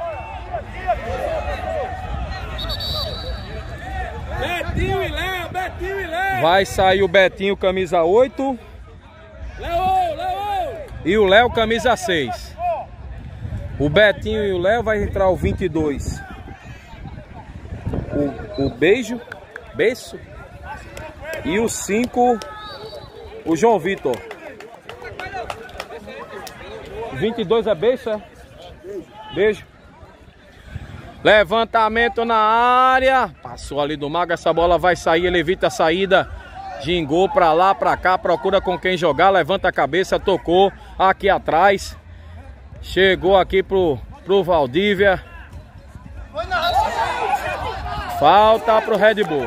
Betinho e Léo, Betinho e Léo. Vai sair o Betinho, camisa oito. Léo, Léo. E o Léo, camisa seis. O Betinho e o Léo vai entrar o vinte e dois. O, o Beijo, Beiço. E o cinco, o João Vitor. vinte e dois é Beiço, é? Beijo. Levantamento na área. Passou ali do Mago, essa bola vai sair, ele evita a saída. Gingou pra lá, pra cá, procura com quem jogar. Levanta a cabeça, tocou aqui atrás. Chegou aqui pro, pro Valdívia. Falta pro Red Bull.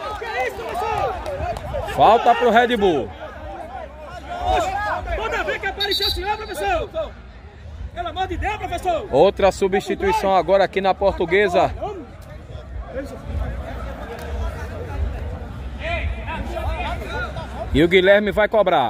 Falta pro Red Bull. Toda vez que apareceu o senhor, professor. Pelo amor de Deus, professor. Outra substituição agora aqui na Portuguesa. E o Guilherme vai cobrar.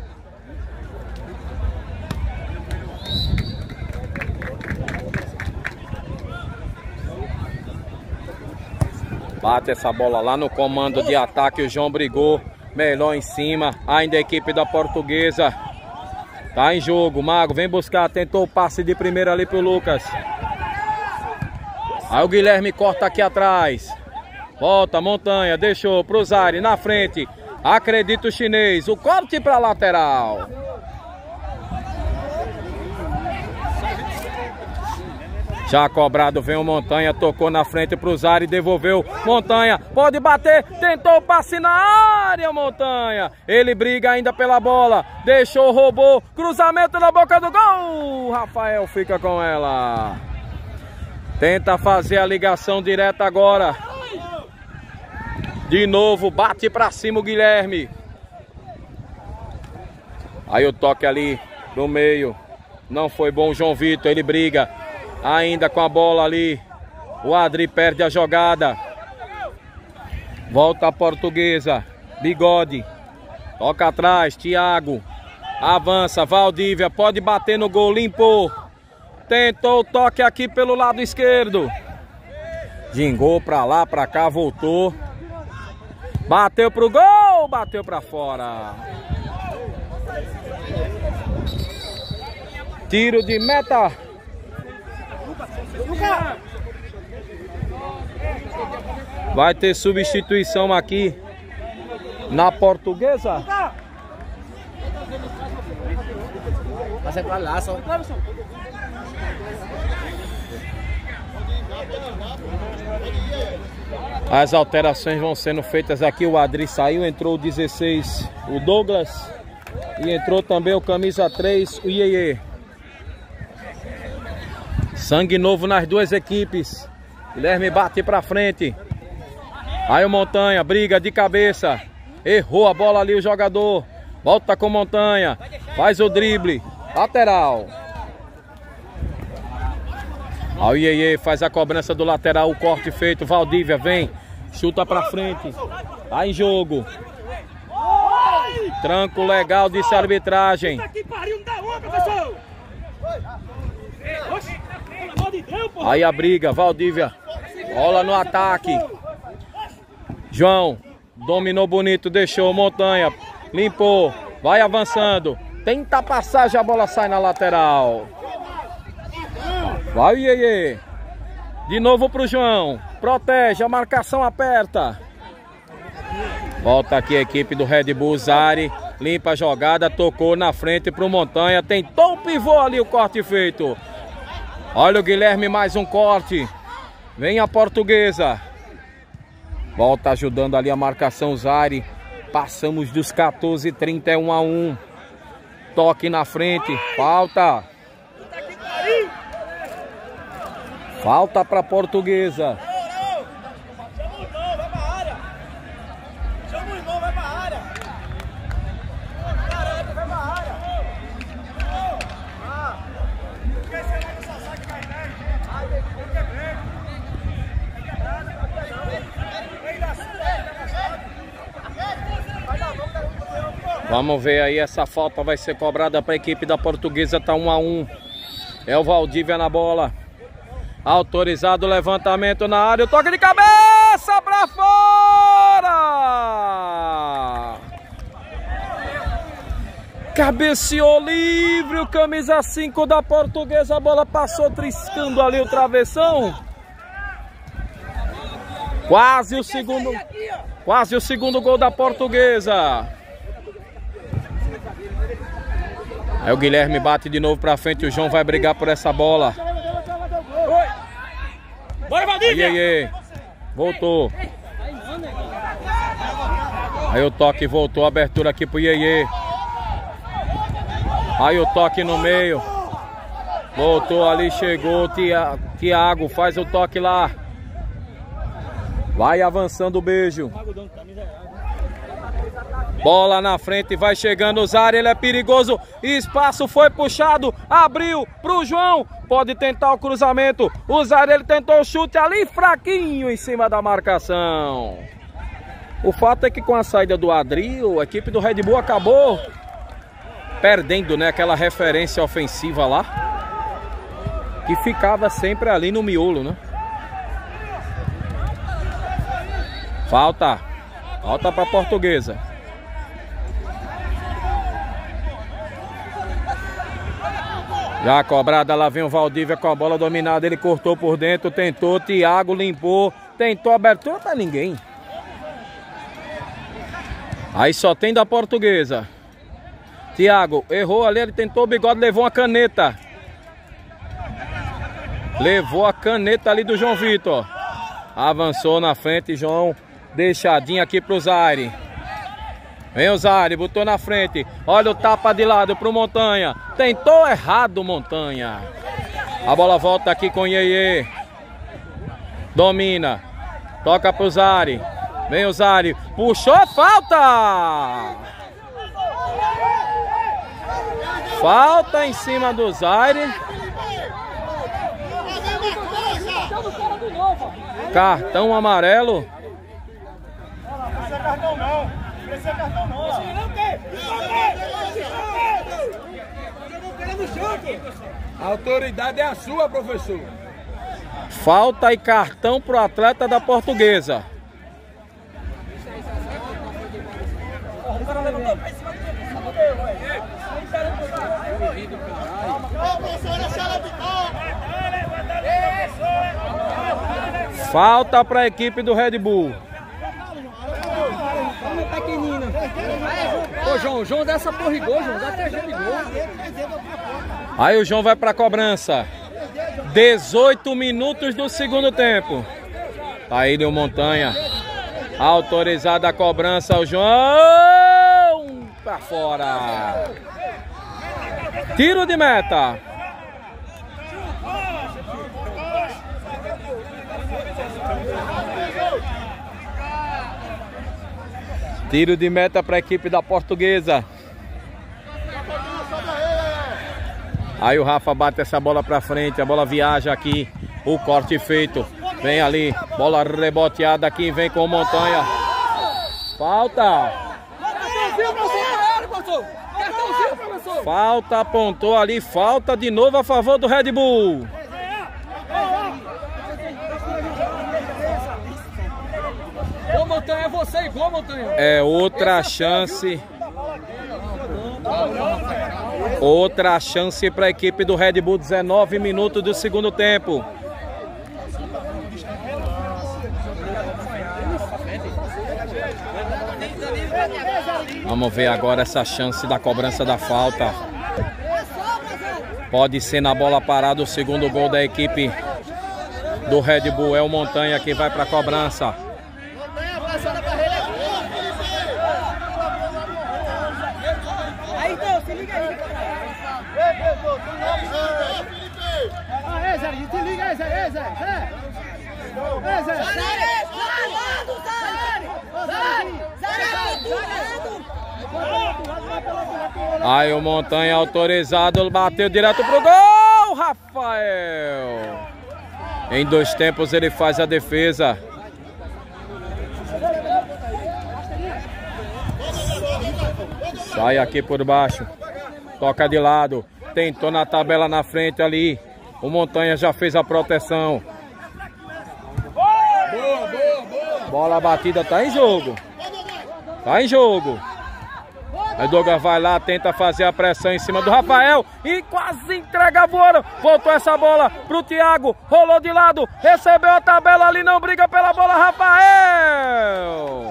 Bate essa bola lá no comando de ataque. O João brigou melhor em cima. Ainda a equipe da Portuguesa tá em jogo. Mago vem buscar. Tentou o passe de primeira ali pro Lucas. Aí o Guilherme corta aqui atrás. Volta, Montanha. Deixou pro Zari na frente. Acredita o chinês. O corte para lateral. Já cobrado, vem o Montanha, tocou na frente pro Zari, devolveu, Montanha, pode bater, tentou passe na área, Montanha, ele briga ainda pela bola, deixou, roubou, cruzamento na boca do gol, Rafael fica com ela, tenta fazer a ligação direta agora, de novo, bate pra cima o Guilherme, aí o toque ali no meio, não foi bom o João Vitor, ele briga, ainda com a bola ali. O Adri perde a jogada. Volta a Portuguesa. Bigode. Toca atrás. Thiago. Avança. Valdívia. Pode bater no gol. Limpou. Tentou o toque aqui pelo lado esquerdo. Gingou pra lá, pra cá, voltou. Bateu pro gol, bateu pra fora. Tiro de meta. Vai ter substituição aqui na Portuguesa. Passa pra lá, só. As alterações vão sendo feitas aqui. O Adri saiu, entrou o dezesseis, o Douglas. E entrou também o camisa três, o Iê. Sangue novo nas duas equipes. Guilherme bate pra frente. Aí o Montanha, briga de cabeça. Errou a bola ali o jogador. Volta com Montanha. Faz o drible. Lateral. Aí o Iê faz a cobrança do lateral. O corte feito. Valdívia vem. Chuta pra frente. Tá em jogo. Tranco legal, disse a arbitragem. Aí a briga. Valdívia. Bola no ataque. João. Dominou bonito. Deixou. Montanha. Limpou. Vai avançando. Tenta a passagem. A bola sai na lateral. Vai o Iê. De novo pro João. Protege, a marcação aperta. Volta aqui a equipe do Red Bull. Zari. Limpa a jogada. Tocou na frente pro Montanha. Tentou o pivô ali, o corte feito. Olha o Guilherme, mais um corte. Vem a Portuguesa. Volta ajudando ali a marcação, Zari. Passamos dos quatorze, trinta e um a um. Toque na frente. Falta. Falta para Portuguesa. Chama o irmão, vai pra área. Caraca, vai pra área. Ah, quer ser lá no Sassá que vai ver? Ai, tem que ver. É quebrada, vem da sua. Vamos ver aí, essa falta vai ser cobrada para a equipe da Portuguesa, tá um a um. É o Valdívia na bola. Autorizado o levantamento na área, o toque de cabeça para fora! Cabeceou livre o camisa cinco da Portuguesa, a bola passou triscando ali o travessão. Quase o segundo, quase o segundo gol da Portuguesa. Aí o Guilherme bate de novo pra frente, o João vai brigar por essa bola. Bora, Valdívia! Aí, aí, voltou. Aí o toque voltou, abertura aqui pro Iê. Aí o toque no meio. Voltou ali, chegou. Thiago faz o toque lá. Vai avançando o beijo. Bola na frente, vai chegando o Zari, ele é perigoso. Espaço foi puxado, abriu pro João. Pode tentar o cruzamento. O Zari, ele tentou o chute ali, fraquinho em cima da marcação. O fato é que com a saída do Adri, a equipe do Red Bull acabou perdendo, né, aquela referência ofensiva lá, que ficava sempre ali no miolo, né? Falta. Falta para a Portuguesa. Já cobrada, lá vem o Valdívia com a bola dominada. Ele cortou por dentro, tentou. Thiago limpou. Tentou abertura para ninguém. Aí só tem da Portuguesa. Thiago errou ali, ele tentou o bigode, levou uma caneta. Levou a caneta ali do João Vitor. Avançou na frente, João. Deixadinho aqui pro Zari. Vem o Zari, botou na frente. Olha o tapa de lado pro Montanha. Tentou errado, Montanha. A bola volta aqui com o Iê. Domina. Toca pro Zari. Vem o Zari. Puxou, falta! Falta em cima do Zari. Cartão amarelo. Não precisa cartão não. Não precisa cartão não. Não quer. Não quer. A autoridade é a sua, professor. Falta e cartão pro atleta da Portuguesa. Falta para a equipe do Red Bull. Ô João, João dessa porra e gol, João, dá até jeito de gol. Aí o João vai para a cobrança. dezoito minutos do segundo tempo. Tá ele o Montanha. Autorizada a cobrança, o João para fora. Tiro de meta. Tiro de meta para a equipe da Portuguesa. Aí o Rafa bate essa bola para frente, a bola viaja aqui, o corte feito. Vem ali, bola reboteada aqui, vem com o Montanha. Falta. Falta, apontou ali, falta de novo a favor do Red Bull. Ô Montanha, é você igual, Montanha. É outra chance. Outra chance para a equipe do Red Bull, dezenove minutos do segundo tempo. Vamos ver agora essa chance da cobrança da falta. Pode ser na bola parada o segundo gol da equipe do Red Bull. É o Montanha que vai para a cobrança. Aí então, se liga aí. Ah, é, Zé, se liga aí, Zé, é, Zé, Zé. É, Zé. Aí o Montanha autorizado, bateu direto pro gol, Rafael. Em dois tempos ele faz a defesa. Sai aqui por baixo. Toca de lado. Tentou na tabela na frente ali. O Montanha já fez a proteção. Bola batida, tá em jogo. Tá em jogo. Aí Douglas vai lá, tenta fazer a pressão em cima do Rafael e quase entrega a voando. Voltou essa bola pro Thiago, rolou de lado, recebeu a tabela ali, não briga pela bola, Rafael.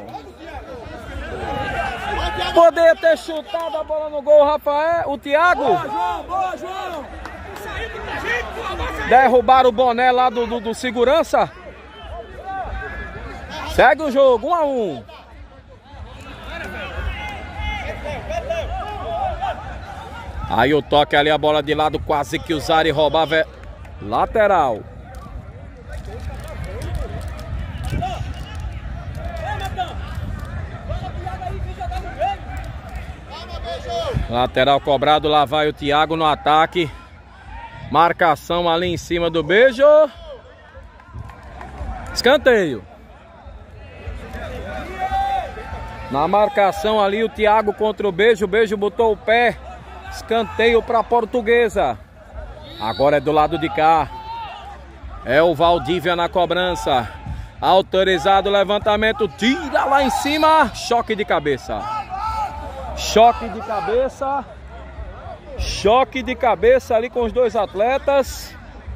Poderia ter chutado a bola no gol, Rafael, o Thiago. Boa, João, boa, João. Derrubaram o boné lá do, do, do segurança. Segue o jogo, um a um. Aí o toque ali, a bola de lado, quase que o Zari roubava. É lateral. Lateral cobrado, lá vai o Thiago no ataque. Marcação ali em cima do Beijo. Escanteio. Na marcação ali o Thiago contra o Beijo. O Beijo botou o pé. Escanteio para a Portuguesa. Agora é do lado de cá. É o Valdívia na cobrança. Autorizado o levantamento. Tira lá em cima. Choque de cabeça. Choque de cabeça. Choque de cabeça ali com os dois atletas.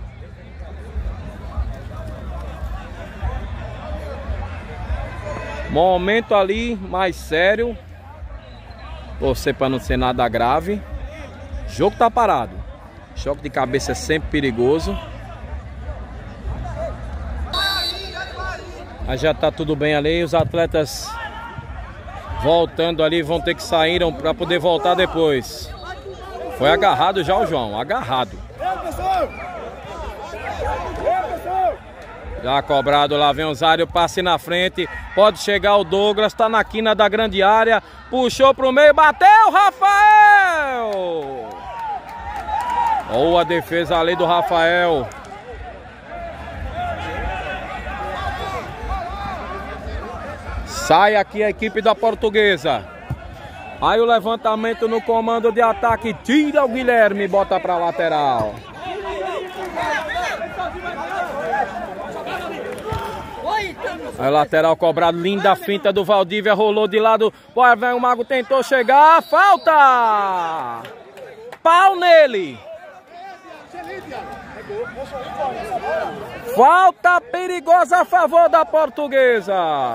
Momento ali mais sério. Torcer para não ser nada grave. O jogo tá parado. Choque de cabeça é sempre perigoso. Mas já tá tudo bem ali. Os atletas voltando ali vão ter que sair para poder voltar depois. Foi agarrado já o João. Agarrado. Já cobrado, lá vem o Zário, passe na frente. Pode chegar o Douglas, tá na quina da grande área. Puxou pro meio, bateu, Rafael! Boa defesa ali do Rafael. Sai aqui a equipe da Portuguesa. Aí o levantamento no comando de ataque, tira o Guilherme e bota pra lateral. Aí o lateral cobrado, linda finta do Valdívia, rolou de lado, o Mago tentou chegar, falta! Pau nele! Falta perigosa a favor da Portuguesa.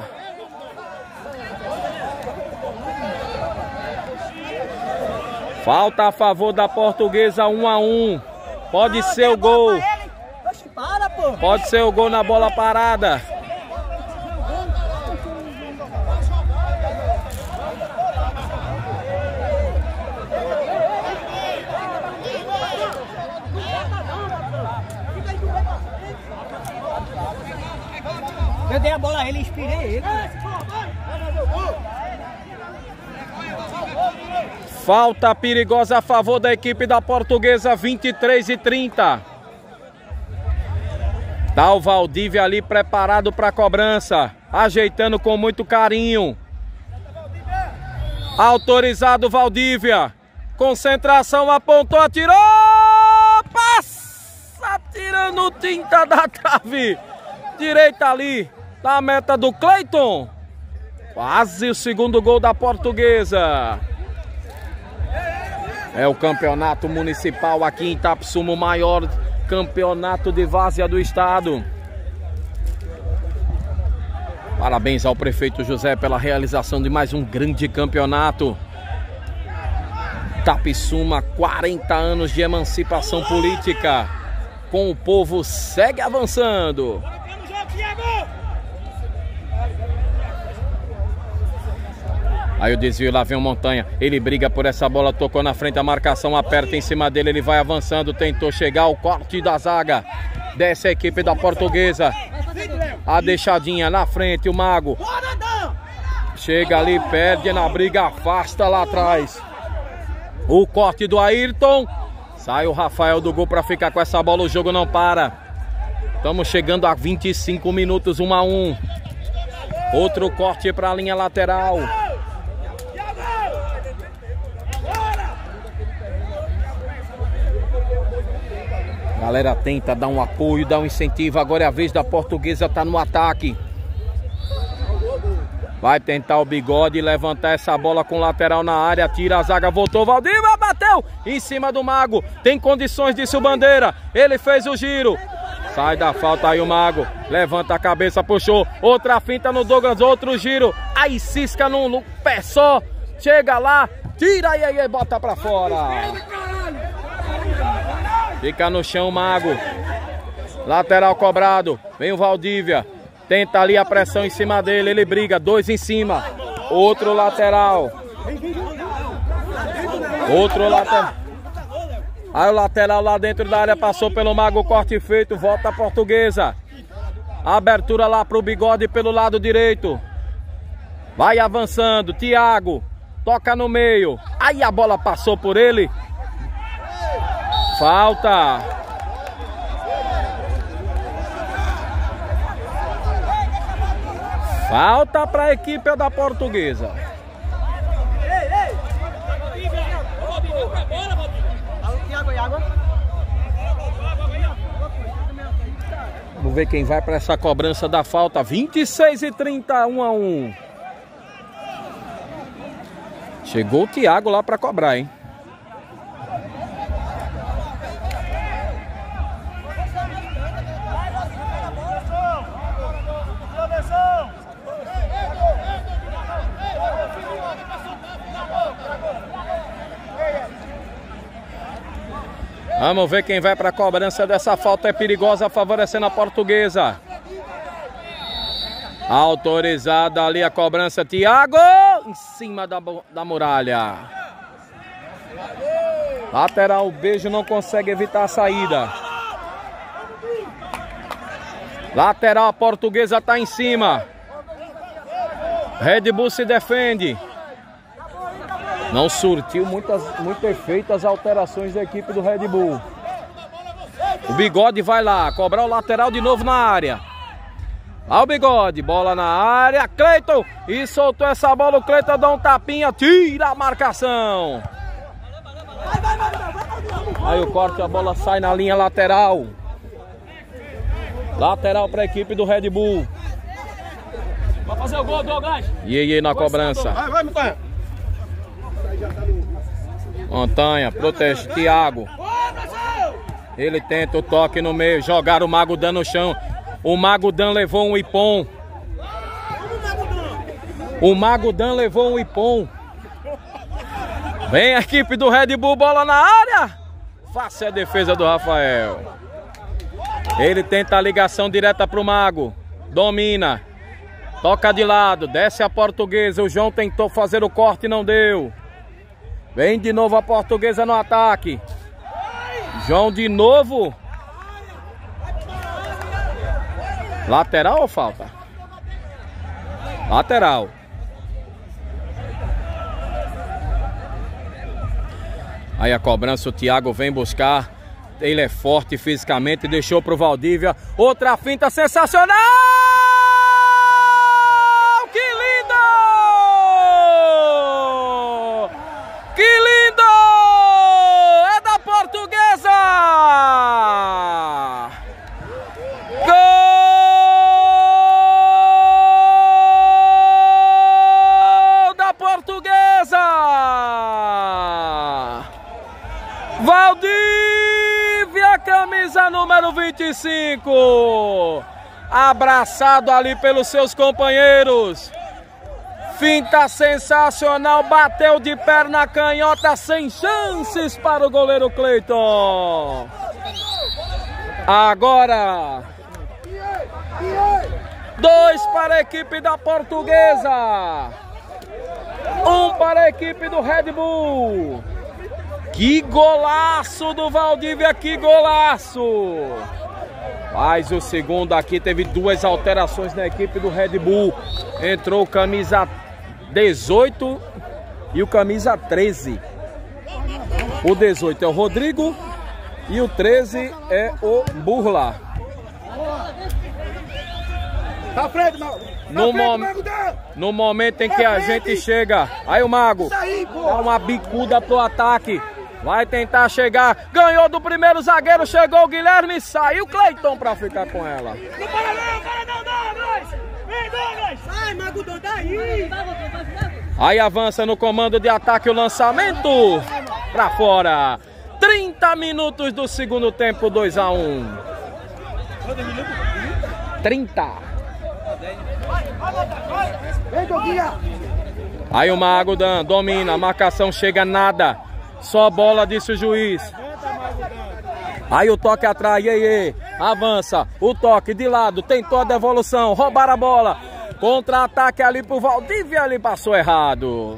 Falta a favor da Portuguesa, um a um. Pode ser o gol. Pode ser o gol na bola parada. Eu dei a bola a ele, inspirei ele. Falta perigosa a favor da equipe da Portuguesa, vinte e três e trinta. Tá o Valdívia ali preparado para a cobrança, ajeitando com muito carinho. Autorizado Valdívia. Concentração, apontou, atirou! Passa! Tirando tinta da trave. Direita ali, na meta do Cleiton. Quase o segundo gol da Portuguesa. É o campeonato municipal aqui em Itapsuma, o maior campeonato de várzea do estado. Parabéns ao prefeito José pela realização de mais um grande campeonato. Itapsuma, quarenta anos de emancipação política. Com o povo segue avançando. Aí o desvio, lá vem o Montanha. Ele briga por essa bola, tocou na frente, a marcação aperta em cima dele. Ele vai avançando, tentou chegar, o corte da zaga. Desce a equipe da Portuguesa. A deixadinha na frente, o Mago. Chega ali, perde na briga, afasta lá atrás. O corte do Ayrton. Sai o Rafael do gol para ficar com essa bola, o jogo não para. Estamos chegando a vinte e cinco minutos, um a um. Outro corte para a linha lateral. Galera tenta dar um apoio, dar um incentivo. Agora é a vez da Portuguesa, tá no ataque. Vai tentar o Bigode levantar essa bola com lateral na área. Tira a zaga, voltou, Valdívia, bateu em cima do Mago. Tem condições, disse o Bandeira. Ele fez o giro. Sai da falta aí o Mago. Levanta a cabeça, puxou. Outra finta no Douglas, outro giro. Aí cisca no, no pé só. Chega lá, tira aí, aí, bota pra fora. Fica no chão o Mago. Lateral cobrado. Vem o Valdívia. Tenta ali a pressão em cima dele. Ele briga. Dois em cima. Outro lateral. Outro lateral. Aí o lateral lá dentro da área passou pelo Mago. Corte feito. Volta a Portuguesa. Abertura lá pro Bigode pelo lado direito. Vai avançando. Thiago. Toca no meio. Aí a bola passou por ele. Falta. Falta para a equipe da Portuguesa. Vamos ver quem vai para essa cobrança da falta. vinte e seis e trinta, um a um. Chegou o Thiago lá para cobrar, hein? Vamos ver quem vai para a cobrança dessa falta. É perigosa, favorecendo a Portuguesa. Autorizada ali a cobrança. Thiago em cima da, da muralha. Lateral, o Beijo não consegue evitar a saída. Lateral, a Portuguesa está em cima. Red Bull se defende. Não surtiu muitas, muito efeito as alterações da equipe do Red Bull. O Bigode vai lá, cobrar o lateral de novo na área. Lá o Bigode, bola na área, Cleiton, e soltou essa bola, o Cleiton dá um tapinha, tira a marcação. Aí o corte, a bola sai na linha lateral. Lateral para a equipe do Red Bull. Vai fazer o gol, Douglas. Iê, na cobrança. Vai, vai, Montanha. Montanha, protege, Thiago. Ele tenta o toque no meio, jogar o Mago Dan no chão. O Mago Dan levou um ipom. O Mago Dan levou um ipom. Vem a equipe do Red Bull, bola na área. Fácil a defesa do Rafael. Ele tenta a ligação direta para o Mago. Domina. Toca de lado, desce a Portuguesa. O João tentou fazer o corte e não deu. Vem de novo a Portuguesa no ataque. João de novo. Lateral ou falta? Lateral. Aí a cobrança, o Thiago vem buscar. Ele é forte fisicamente, deixou pro Valdívia. Outra finta sensacional! Que lindo! Que lindo! É da Portuguesa! Gol da Portuguesa! Valdívia, camisa número vinte e cinco. Abraçado ali pelos seus companheiros. Finta sensacional, bateu de perna canhota, sem chances para o goleiro Cleiton. Agora, dois para a equipe da Portuguesa, um para a equipe do Red Bull. Que golaço do Valdívia, que golaço! Mas o segundo aqui teve duas alterações na equipe do Red Bull. Entrou o camisa dezoito e o camisa treze. O dezoito é o Rodrigo e o treze é o Burla. Tá frente, Mago. No, mom... no momento em que a gente chega, aí o Mago dá uma bicuda pro ataque. Vai tentar chegar, ganhou do primeiro zagueiro, chegou o Guilherme, saiu o Cleiton pra ficar com ela. Não para não, para não, Douglas! Vem, Douglas! Sai, Magudão, daí! Aí avança no comando de ataque o lançamento pra fora. trinta minutos do segundo tempo, dois a um. trinta. Vem, Doguinha! Aí o Mago Dan domina, a marcação chega nada. Só bola, disse o juiz. Aí o toque atrás, iê, iê. Avança, o toque de lado, tentou a devolução, roubaram a bola. Contra-ataque ali pro Valdívia, ali passou errado.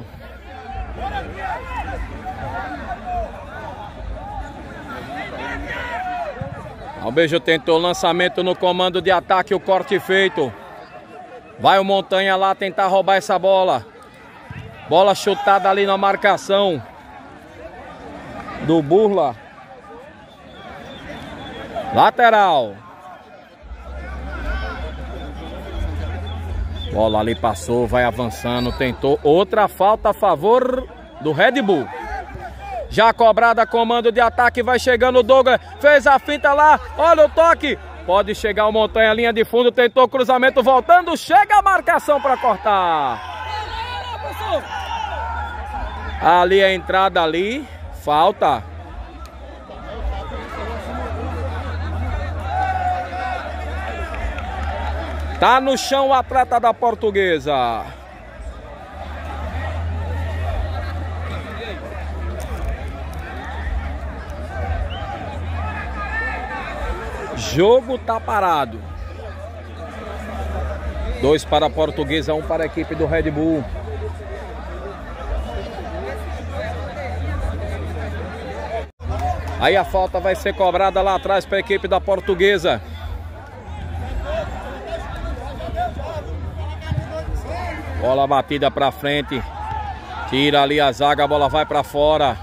O Beijo tentou o lançamento no comando de ataque, o corte feito. Vai o Montanha lá tentar roubar essa bola. Bola chutada ali na marcação do Burla. Lateral. Bola ali passou, vai avançando, tentou outra falta a favor do Red Bull. Já cobrada, comando de ataque, vai chegando o Douglas, fez a finta lá, olha o toque. Pode chegar o Montanha, linha de fundo, tentou o cruzamento, voltando, chega a marcação para cortar. Ali a entrada ali. Falta. Tá no chão o atleta da Portuguesa. Jogo tá parado. Dois para a Portuguesa, um para a equipe do Red Bull. Aí a falta vai ser cobrada lá atrás para a equipe da Portuguesa. Bola batida para frente. Tira ali a zaga, a bola vai para fora.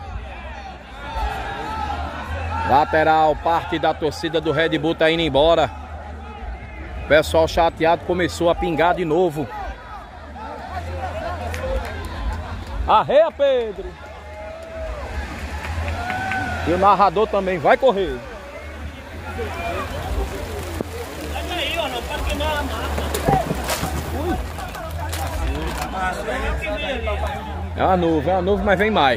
Lateral, parte da torcida do Red Bull tá indo embora. Pessoal chateado, começou a pingar de novo. Arreia, Pedro. E o narrador também vai correr. É uma nuvem, é uma nuvem, mas vem mais.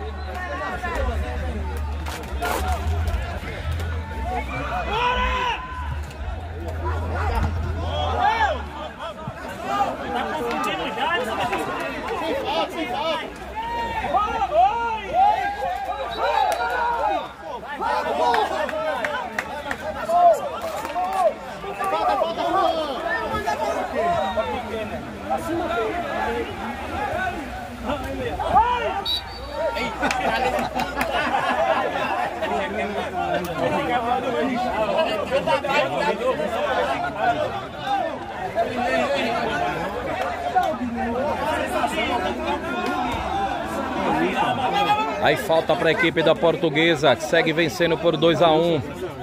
Aí falta para a equipe da Portuguesa, que segue vencendo por dois a um.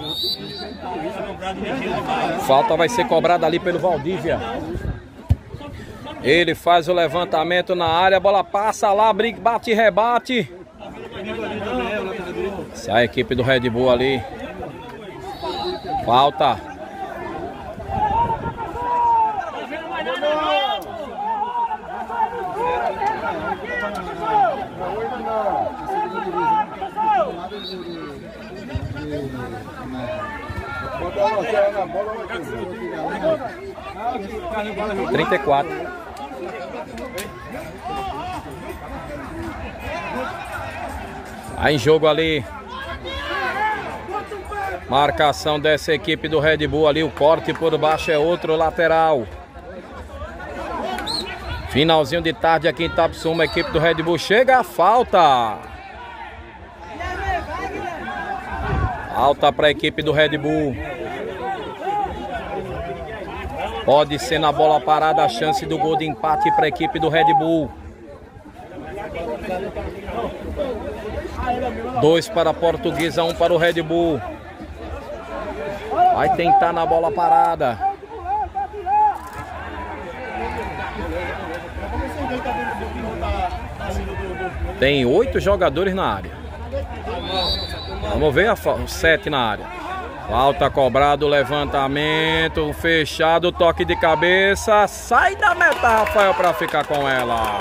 Falta vai ser cobrada ali pelo Valdívia. Ele faz o levantamento na área, a bola passa lá, briga, bate e rebate. Sai a equipe do Red Bull ali. Falta. trinta e quatro. Aí em jogo ali. Marcação dessa equipe do Red Bull ali. O corte por baixo é outro lateral. Finalzinho de tarde aqui em Itapsuma. A equipe do Red Bull chega a falta. Falta para a equipe do Red Bull. Pode ser na bola parada a chance do gol de empate para a equipe do Red Bull. Dois para a Portuguesa, um para o Red Bull. Vai tentar na bola parada. Tem oito jogadores na área. Vamos ver a sete na área. Falta cobrado, levantamento, fechado, toque de cabeça. Sai da meta, Rafael, para ficar com ela.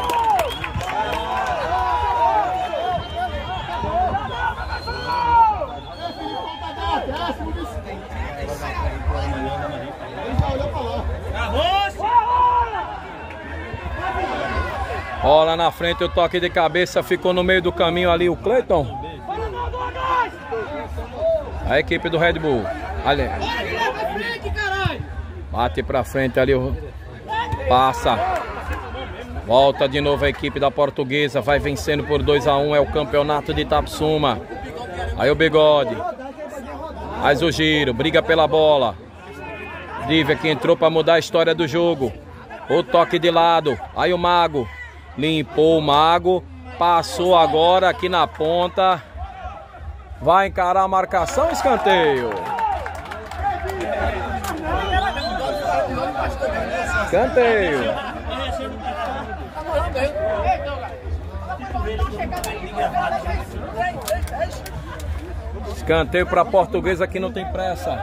Bola na frente, o toque de cabeça, ficou no meio do caminho ali o Cleiton. A equipe do Red Bull. Ali. Bate pra frente ali. Passa. Volta de novo a equipe da Portuguesa. Vai vencendo por dois a um. É o campeonato de Itapsuma. Aí o Bigode. Faz o giro. Briga pela bola. Dívia que entrou pra mudar a história do jogo. O toque de lado. Aí o Mago. Limpou o Mago. Passou agora aqui na ponta. Vai encarar a marcação, escanteio. Escanteio. Escanteio para a Portuguesa que não tem pressa.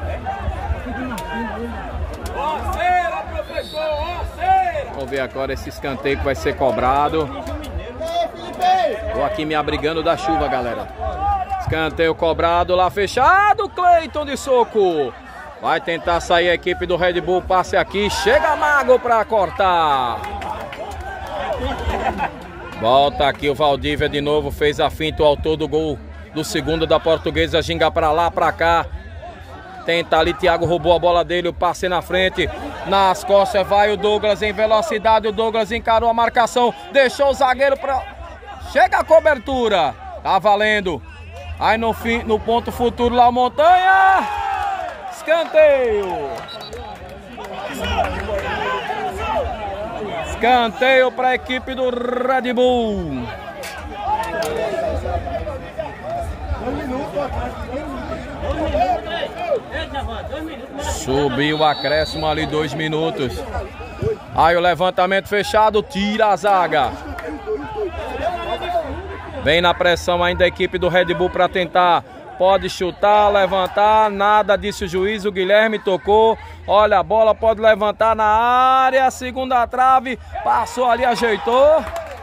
Vamos ver agora esse escanteio que vai ser cobrado. Tô aqui me abrigando da chuva, galera. Escanteio cobrado, lá fechado, Cleiton de soco. Vai tentar sair a equipe do Red Bull, passe aqui, chega Mago para cortar. Volta aqui o Valdívia de novo, fez a finta, o autor do gol do segundo da Portuguesa, ginga para lá, para cá. Tenta ali, Thiago roubou a bola dele, o passe na frente. Nas costas vai o Douglas em velocidade, o Douglas encarou a marcação, deixou o zagueiro para... Chega a cobertura, tá valendo. Aí no, fim, no ponto futuro lá o Montanha. Escanteio. Escanteio para a equipe do Red Bull. Subiu o acréscimo ali, dois minutos. Aí o levantamento fechado, tira a zaga. Vem na pressão ainda a equipe do Red Bull para tentar. Pode chutar, levantar, nada disse o juiz, o Guilherme tocou. Olha a bola, pode levantar na área, segunda trave, passou ali, ajeitou.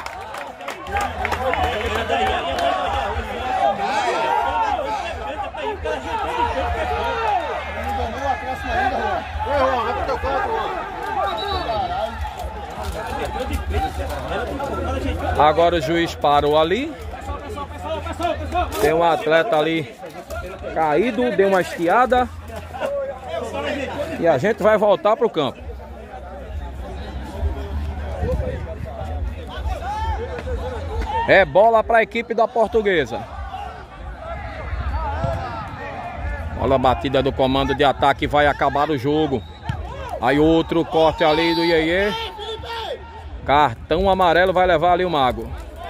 Agora o juiz parou ali. Tem um atleta ali caído, deu uma esquiada. E a gente vai voltar para o campo. É bola para a equipe da Portuguesa. Olha a batida do comando de ataque, vai acabar o jogo. Aí outro corte ali do Iê. Cartão amarelo, vai levar ali o Mago.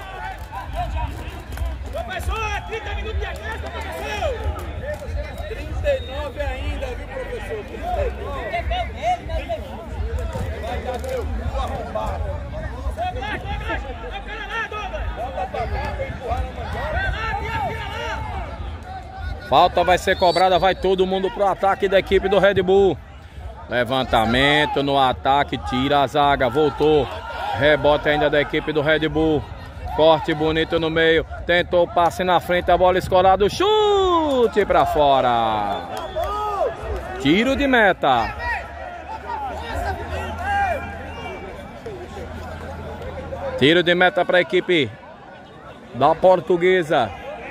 Professor, trinta minutos de acréscimo, professor. trinta e nove ainda, viu, professor? trinta e nove. Vai dar meu cu arrombado. Falta vai ser cobrada, vai todo mundo pro ataque da equipe do Red Bull. Levantamento no ataque, tira a zaga, voltou. Rebote ainda da equipe do Red Bull. Corte bonito no meio. Tentou passe na frente, a bola escorada. Chute pra fora. Tiro de meta. Tiro de meta para a equipe da Portuguesa.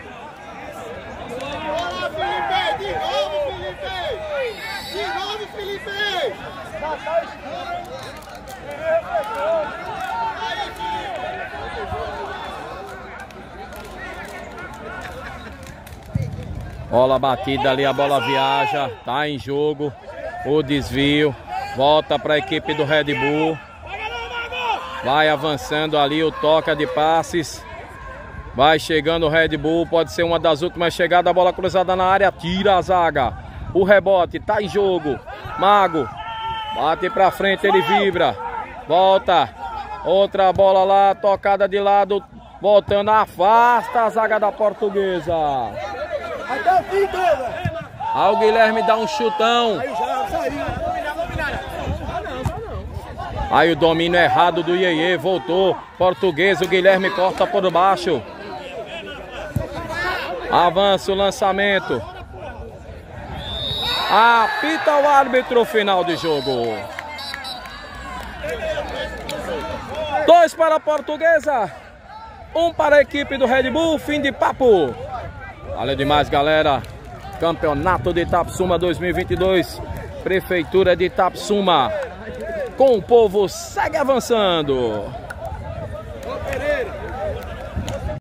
De novo, Felipe! De novo, Felipe! Bola batida ali, a bola viaja, tá em jogo. O desvio, volta para a equipe do Red Bull. Vai avançando ali o toca de passes. Vai chegando o Red Bull, pode ser uma das últimas chegadas, a bola cruzada na área, tira a zaga. O rebote, tá em jogo. Mago, bate pra frente, ele vibra. Volta, outra bola lá, tocada de lado, voltando, afasta a zaga da Portuguesa. Até o fim, Douglas! Aí o Guilherme dá um chutão. Aí já saiu. Aí o domínio errado do Iê, voltou. Português, o Guilherme corta por baixo. Avança o lançamento. Apita o árbitro, final de jogo. Dois para a Portuguesa. Um para a equipe do Red Bull. Fim de papo. Valeu demais, galera. Campeonato de Itapsuma dois mil e vinte e dois. Prefeitura de Itapsuma. Com o povo segue avançando.